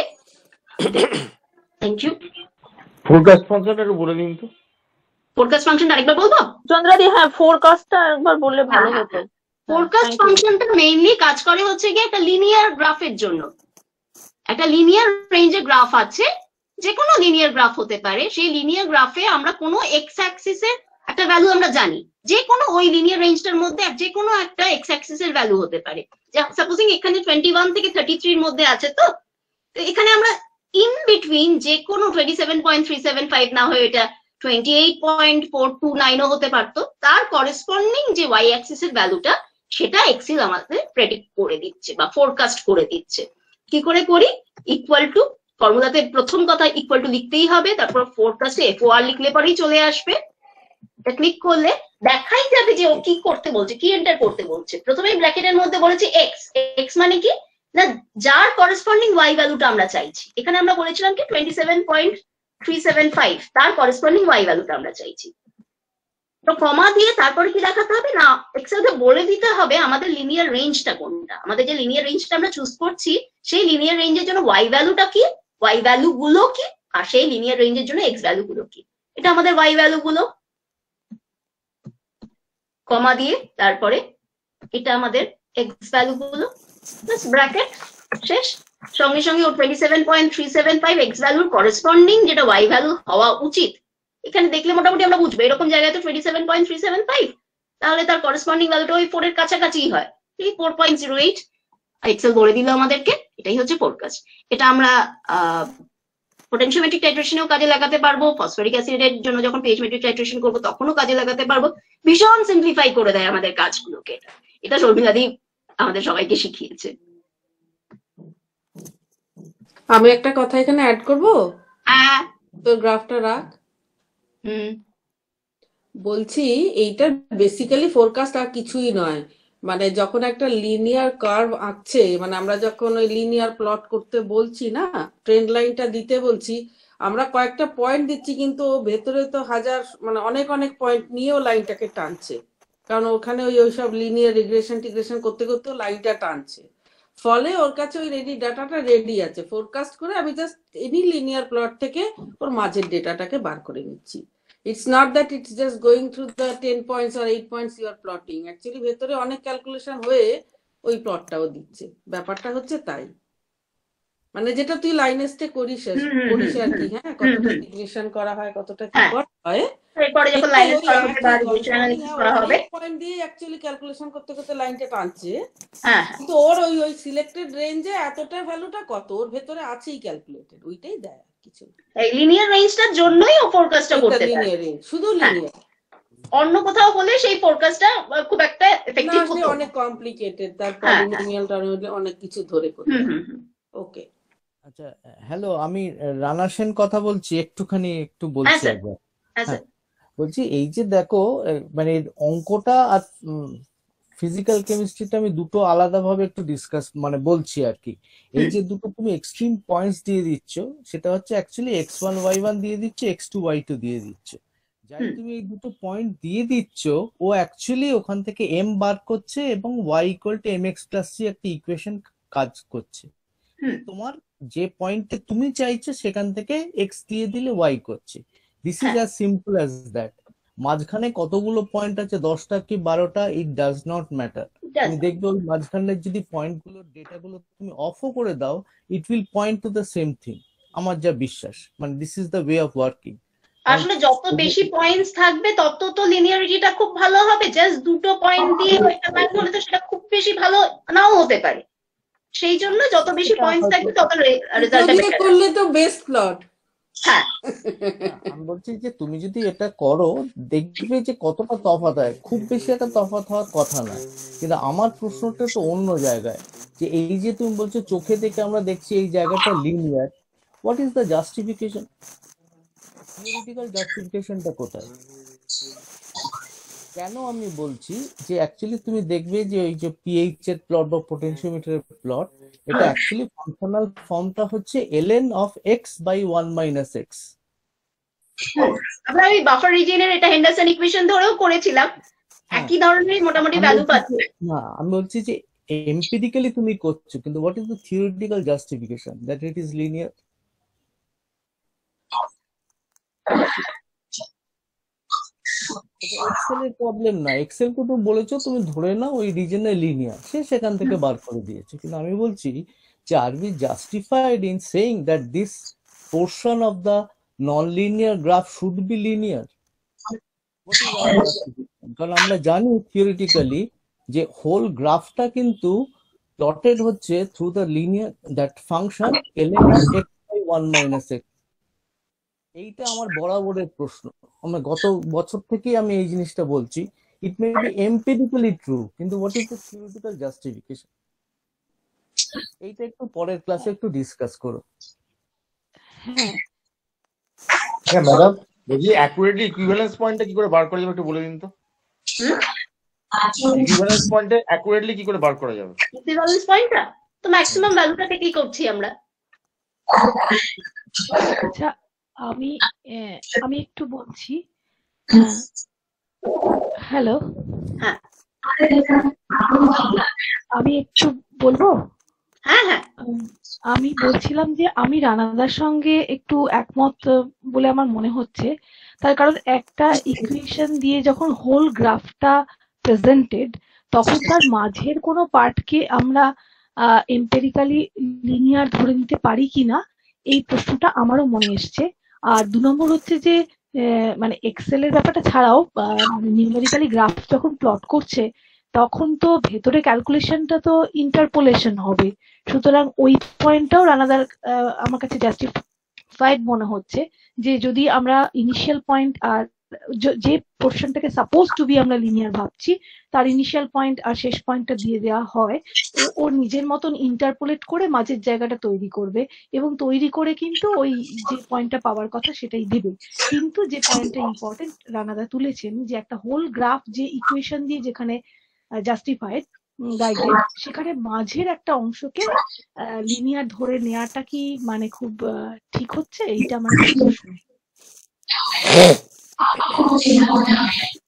থ্যাংক ইউ। ফোরকাস্ট ফাংশনটা একটু বলে দিন তো। ফোরকাস্ট ফাংশনটা আরেকবার বলবো চন্দ্রাদি? হ্যাঁ, ফোরকাস্টটা একবার বললে ভালো হতো। ফোরকাস্ট ফাংশনটা মেইনলি কাজ করে হচ্ছে গিয়ে একটা লিনিয়ার গ্রাফের জন্য। একটা লিনিয়ার রেঞ্জের গ্রাফ আছে, যে কোনো লিনিয়ার গ্রাফ হতে পারে। সেই লিনিয়ার গ্রাফে আমরা কোনো এক্স অ্যাক্সিসের একটা ভ্যালু আমরা জানি, যে কোনো ওই লিনিয়ার রেঞ্জটার মধ্যে যে কোনো একটা এক্স অ্যাক্সিসের ভ্যালু হতে পারে। সাপোজিং এখানে টোয়েন্টি ওয়ান থেকে থার্টি থ্রির মধ্যে আছে, তো এখানে আমরা ইন বিটুইন যে কোনো twenty seven point three seven five না হয়ে এটা twenty eight point four two নাইনও হতে পারতো, তার করেসপন্ডিং যে ওয়াই অ্যাক্সিসের ভ্যালুটা সেটা এক্সেল আমাদের প্রেডিক্ট করে দিচ্ছে বা ফোরকাস্ট করে দিচ্ছে। কি করে করি? ইকুয়াল টু ফর্মুলাতে প্রথম কথা ইকুয়াল টু লিখতেই হবে, তারপর ফোরকাস্টে এফ ও আর লিখলে পরেই চলে আসবে। এটা ক্লিক করলে দেখাই যাবে যে ও কি করতে বলছে, কি এন্টার করতে বলছে। প্রথমে ব্র্যাকেটের মধ্যে বলেছি এক্স। এক্স মানে কি না, যার করেসপন্ডিং ওয়াই ভ্যালুটা আমরা চাইছি। এখানে আমরা বলেছিলাম কি twenty seven point three seven five, তার করেসপন্ডিং ওয়াই ভ্যালুটা আমরা চাইছি। তো কমা দিয়ে তারপরে কি দেখাতে হবে না, এক্সেলকে বলে দিতে হবে আমাদের লিনিয়ার রেঞ্জটা কোনটা। আমাদের যে লিনিয়ার রেঞ্জটা আমরা চুজ করছি সেই লিনিয়ার রেঞ্জের জন্য ওয়াই ভ্যালুটা কি, ওয়াই ভ্যালু গুলো কি, আর সেই লিনিয়ার রেঞ্জের জন্য এক্স ভ্যালু গুলো কি। এটা আমাদের ওয়াই ভ্যালু গুলো, কমা দিয়ে তারপরে এটা আমাদের এক্স ভ্যালু গুলো, ব্র্যাকেট শেষ। সঙ্গে সঙ্গে ও twenty seven point three seven five x ভ্যালুর করেসপন্ডিং যেটা ওয়াই ভ্যালু হওয়া উচিত, এখানে দেখলে মোটামুটি আমরা বুঝবো এরকম জায়গায় তো twenty seven point three seven five, তাহলে তার করেসপন্ডিং ভ্যালুটা ওই ফোর এর কাছাকাছি হয়, four point zero eight. Excel বলে দিল আমাদেরকে এটাই হচ্ছে ফোরকাস্ট। এটা আমরা আহ পোটেনশিওমেট্রিক টাইট্রেশনেও কাজে লাগাতে পারবো, ফসফরিক অ্যাসিডের জন্য যখন পিএইচ মেট্রিক টাইট্রেশন করবো তখনও কাজে লাগাতে পারবো। ভীষণ সিম্পলিফাই করে দেয় আমাদের কাজগুলোকে। এটা শর্মিলাদি আমাদের সবাইকে শিখিয়েছে। আমি একটা কথা এখানে অ্যাড করব, হ্যাঁ। তোর গ্রাফটা রাখ। হুম বলছি এইটা বেসিক্যালি ফোরকাস্ট আর কিছুই নয়। মানে যখন একটা লিনিয়ার কার্ভ আঁকছে, মানে আমরা যখন ওই লিনিয়ার প্লট করতে বলছি না, ট্রেন্ড লাইনটা দিতে বলছি, আমরা কয়েকটা পয়েন্ট দিচ্ছি, কিন্তু ও ভেতরে তো হাজার মানে অনেক অনেক পয়েন্ট নিয়েও লাইনটাকে টানছে, কারণ ওখানে ওই ওইসব লিনিয়ার রিগ্রেশন টিগ্রেশন করতে করতে লাইনটা টানছে। ফলে ওর কাছে ওই রেডি ডাটাটা রেডি আছে, ফোরকাস্ট করে আমি জাস্ট এনি লিনিয়ার প্লট থেকে ওর মাঝের ডেটাটাকে বার করে নিচ্ছি। It's not that it's just going through the ten points or eight points you are plotting. Actually ভেতরে অনেক ক্যালকুলেশন হয়ে ওই প্লটটাও দিচ্ছে, ব্যাপারটা হচ্ছে তাই। মানে যেটা তুই লাইনেস্টে করিস আর- হুম, হুম, করিস আর হুম, কি, হ্যাঁ, হুম, কতটা হুম। রিগ্রেশন করা হয়, কতটা কি হ্যাঁ, করা হয়, এরপরে যখন সেটাই লাইনেস ওই করা হবে বা একই রিগ্রেশন অ্যানালিসিস হ্যাঁ, করা ওই হবে। অনেক পয়েন্ট দিয়ে অ্যাকচুয়ালি ক্যালকুলেশন করতে করতে লাইনটা টানছে, হ্যাঁ হ্যাঁ কিন্তু ওর ওই ওই সিলেক্টেড রেঞ্জে এতটা ভ্যালুটা কত ওর ভেতরে আছেই ক্যালকুলেটেড, ওইটাই দেয় আর কিছু না। এই লিনিয়ার রেঞ্জটার জন্যই ও ফোরকাস্টটা এটা করতে পারে। লিনিয়ার রেঞ্জ, শুধু হ্যাঁ, লিনিয়ার অন্য কোথাও হলে সেই ফোরকাস্টটা খুব একটা না, এফেক্টিভ সে হতো না। অনেক কমপ্লিকেটেড, তার হ্যাঁ হ্যাঁ পলিনোমিয়াল টলিনোমিয়াল অনেক কিছু ধরে করতে হুম হয়। হুম হুম ওকে, আচ্ছা, হ্যালো, আমি রানা সেন কথা বলছি, একটুখানি একটু হ্যাঁ বলছি স্যার, একবার। হ্যাঁ হ্যাঁ, স্যার। বলছি এই যে দেখো, এ, মানে অঙ্কটা আর ফিজিক্যাল কেমিস্ট্রিটা আমি দুটো আলাদাভাবে একটু ডিসকাস মানে বলছি আর কি। এই হুম যে দুটো তুমি এক্সট্রিম পয়েন্টস দিয়ে দিচ্ছ, সেটা হচ্ছে actually x one y one দিয়ে দিচ্ছ, এক্স টু ওয়াই টু দিয়ে দিচ্ছ। যাই হুম তুমি এই দুটো পয়েন্ট দিয়ে দিচ্ছ, ও অ্যাকচুয়ালি ওখান থেকে এম বার করছে এবং y equal to m x plus c একটা ইকুয়েশন কাজ করছে। হুম তোমার যে পয়েন্টে তুমি চাইছো সেখান থেকে এক্স দিয়ে দিলে ওয়াই করছে। দিস ইজ হ্যাঁ অ্যাজ সিম্পল অ্যাজ দ্যাট। মাঝখানে কতগুলো পয়েন্ট আছে, দশটা কি বারোটা, it does not matter. Does তুমি দেখবে ওই মাঝখানের যদি পয়েন্টগুলোর ডেটাগুলো তুমি অফও করে দাও, it will point to the same thing. আমার যা বিশ্বাস, মানে this is the way of working. কারণ আসলে যত বেশি পয়েন্টস থাকবে তত তো লিনিয়ারিটিটা খুব ভালো হবে। জাস্ট দুটো পয়েন্ট দিয়ে একটা লাইন হলে তো সেটা খুব বেশি ভালো নাও হতে পারে। সেই জন্য যত বেশি সেটা পয়েন্টস হয়তো থাকবে তত দুটো রেজাল্টটা দিয়ে বেটার। করলে তো বেস্ট প্লট। হ্যাঁ না, আমি বলছি যে তুমি যদি এটা করো, দেখবে যে কতটা তফাৎ হয়। খুব বেশি একটা তফাৎ হওয়ার কথা নয়, কিন্তু আমার প্রশ্নটা তো অন্য জায়গায়, যে এই যে তুমি বলছো চোখে দেখে আমরা দেখছি এই জায়গাটা linear, what is the justification? Theoretical জাস্টিফিকেশনটা কোথায়? কেন আমি বলছি যে অ্যাকচুয়ালি তুমি দেখবে যে ওই যে পিএইচ এর প্লট বা পোটেনশিওমিটারের প্লট, এটা অ্যাকচুয়ালি ফাংশনাল ফর্মটা হচ্ছে ln of x by one minus x. আমরা ওই বাফার রিজিয়নের এটা হেন্ডারসন ইকুয়েশন ধরেও করেছিলাম, হ্যাঁ, একই ধরনের মোটামুটি আমি ভ্যালু বলছি পাচ্ছে। যে না, আমি বলছি যে এমপিরিক্যালি তুমি করছো, কিন্তু what is the theoretical justification that it is linear? এটা এক্সেলের প্রবলেম না। এক্সেল কে তুমি বলেছো তুমি ধরে নাও ওই রিজনে লিনিয়ার, সে সেখান থেকে বার করে দিয়েছে। কিন্তু আমি বলছি যে are be justified in saying that this portion of the non linear graph should be linear? What is our justification? কারণ আমরা জানি থিওরিটিক্যালি যে হোল গ্রাফটা কিন্তু প্লটেড হচ্ছে through the linear that function ln of x by one minus x. এইটা আমার বরাবরের প্রশ্ন, আমরা গত বছর থেকেই আমি এই জিনিসটা বলছি। It may be empirically true, কিন্তু what is the theoretical justification? এইটা একটু পরের ক্লাসে একটু ডিসকাস করো। হ্যাঁ হ্যাঁ ম্যাডাম, বলছি অ্যাকুরেটলি ইকুইভ্যালেন্স পয়েন্টটা কি করে বার করা যাবে একটু বলে দিন তো। ইকুইভ্যালেন্স পয়েন্টে অ্যাকুরেটলি কি করে বার করা যাবে? ইকুইভ্যালেন্স পয়েন্টটা তো ম্যাক্সিমাম ভ্যালুটা থেকেই করছি আমরা। আচ্ছা, আমি আহ, আমি একটু বলছি। হ্যালো, হ্যাঁ আমি একটু বলবো। হ্যাঁ হ্যাঁ উম, আমি বলছিলাম যে আমি রানাদার সঙ্গে একটু একমত আহ, বলে আমার মনে হচ্ছে। তার কারণ একটা ইকুয়েশন দিয়ে যখন হোল গ্রাফটা প্রেজেন্টেড, তখন তার মাঝের কোনো পার্টকে আমরা এম্পেরিক্যালি লিনিয়ার ধরে নিতে পারি কিনা, এই প্রশ্নটা আমারও মনে এসছে। আর দু নম্বর হচ্ছে যে আহ, মানে এক্সেল এর ব্যাপারটা ছাড়াও নিউমেরিক্যালি গ্রাফ যখন প্লট করছে, তখন তো ভেতরে ক্যালকুলেশনটা তো ইন্টারপোলেশন হবে। সুতরাং ওই পয়েন্টটাও রানাদার আমার কাছে জাস্টিফাইড মনে হচ্ছে, যে যদি আমরা ইনিশিয়াল পয়েন্ট আর য- যে পোর্শনটাকে সাপোজ টু বি আমরা লিনিয়ার ভাবছি তার ইনিশিয়াল পয়েন্ট আর শেষ পয়েন্টটা দিয়ে দেওয়া হয়, ও ওর নিজের মতন ইন্টারপোলেট করে মাঝের জায়গাটা তৈরি করবে এবং তৈরি করে কিন্তু ওই যে পয়েন্টটা পাওয়ার কথা সেটাই দিবে। কিন্তু যে পয়েন্টটা ইম্পর্টেন্ট রানাদা তুলেছেন যে একটা হোল গ্রাফ যে ইকুয়েশন দিয়ে যেখানে জাস্টিফাইড গাইডেড, সেখানে মাঝের একটা অংশকে লিনিয়ার ধরে নেওয়াটা কি মানে খুব আহ, ঠিক হচ্ছে? এইটা আমার একটা প্রশ্ন।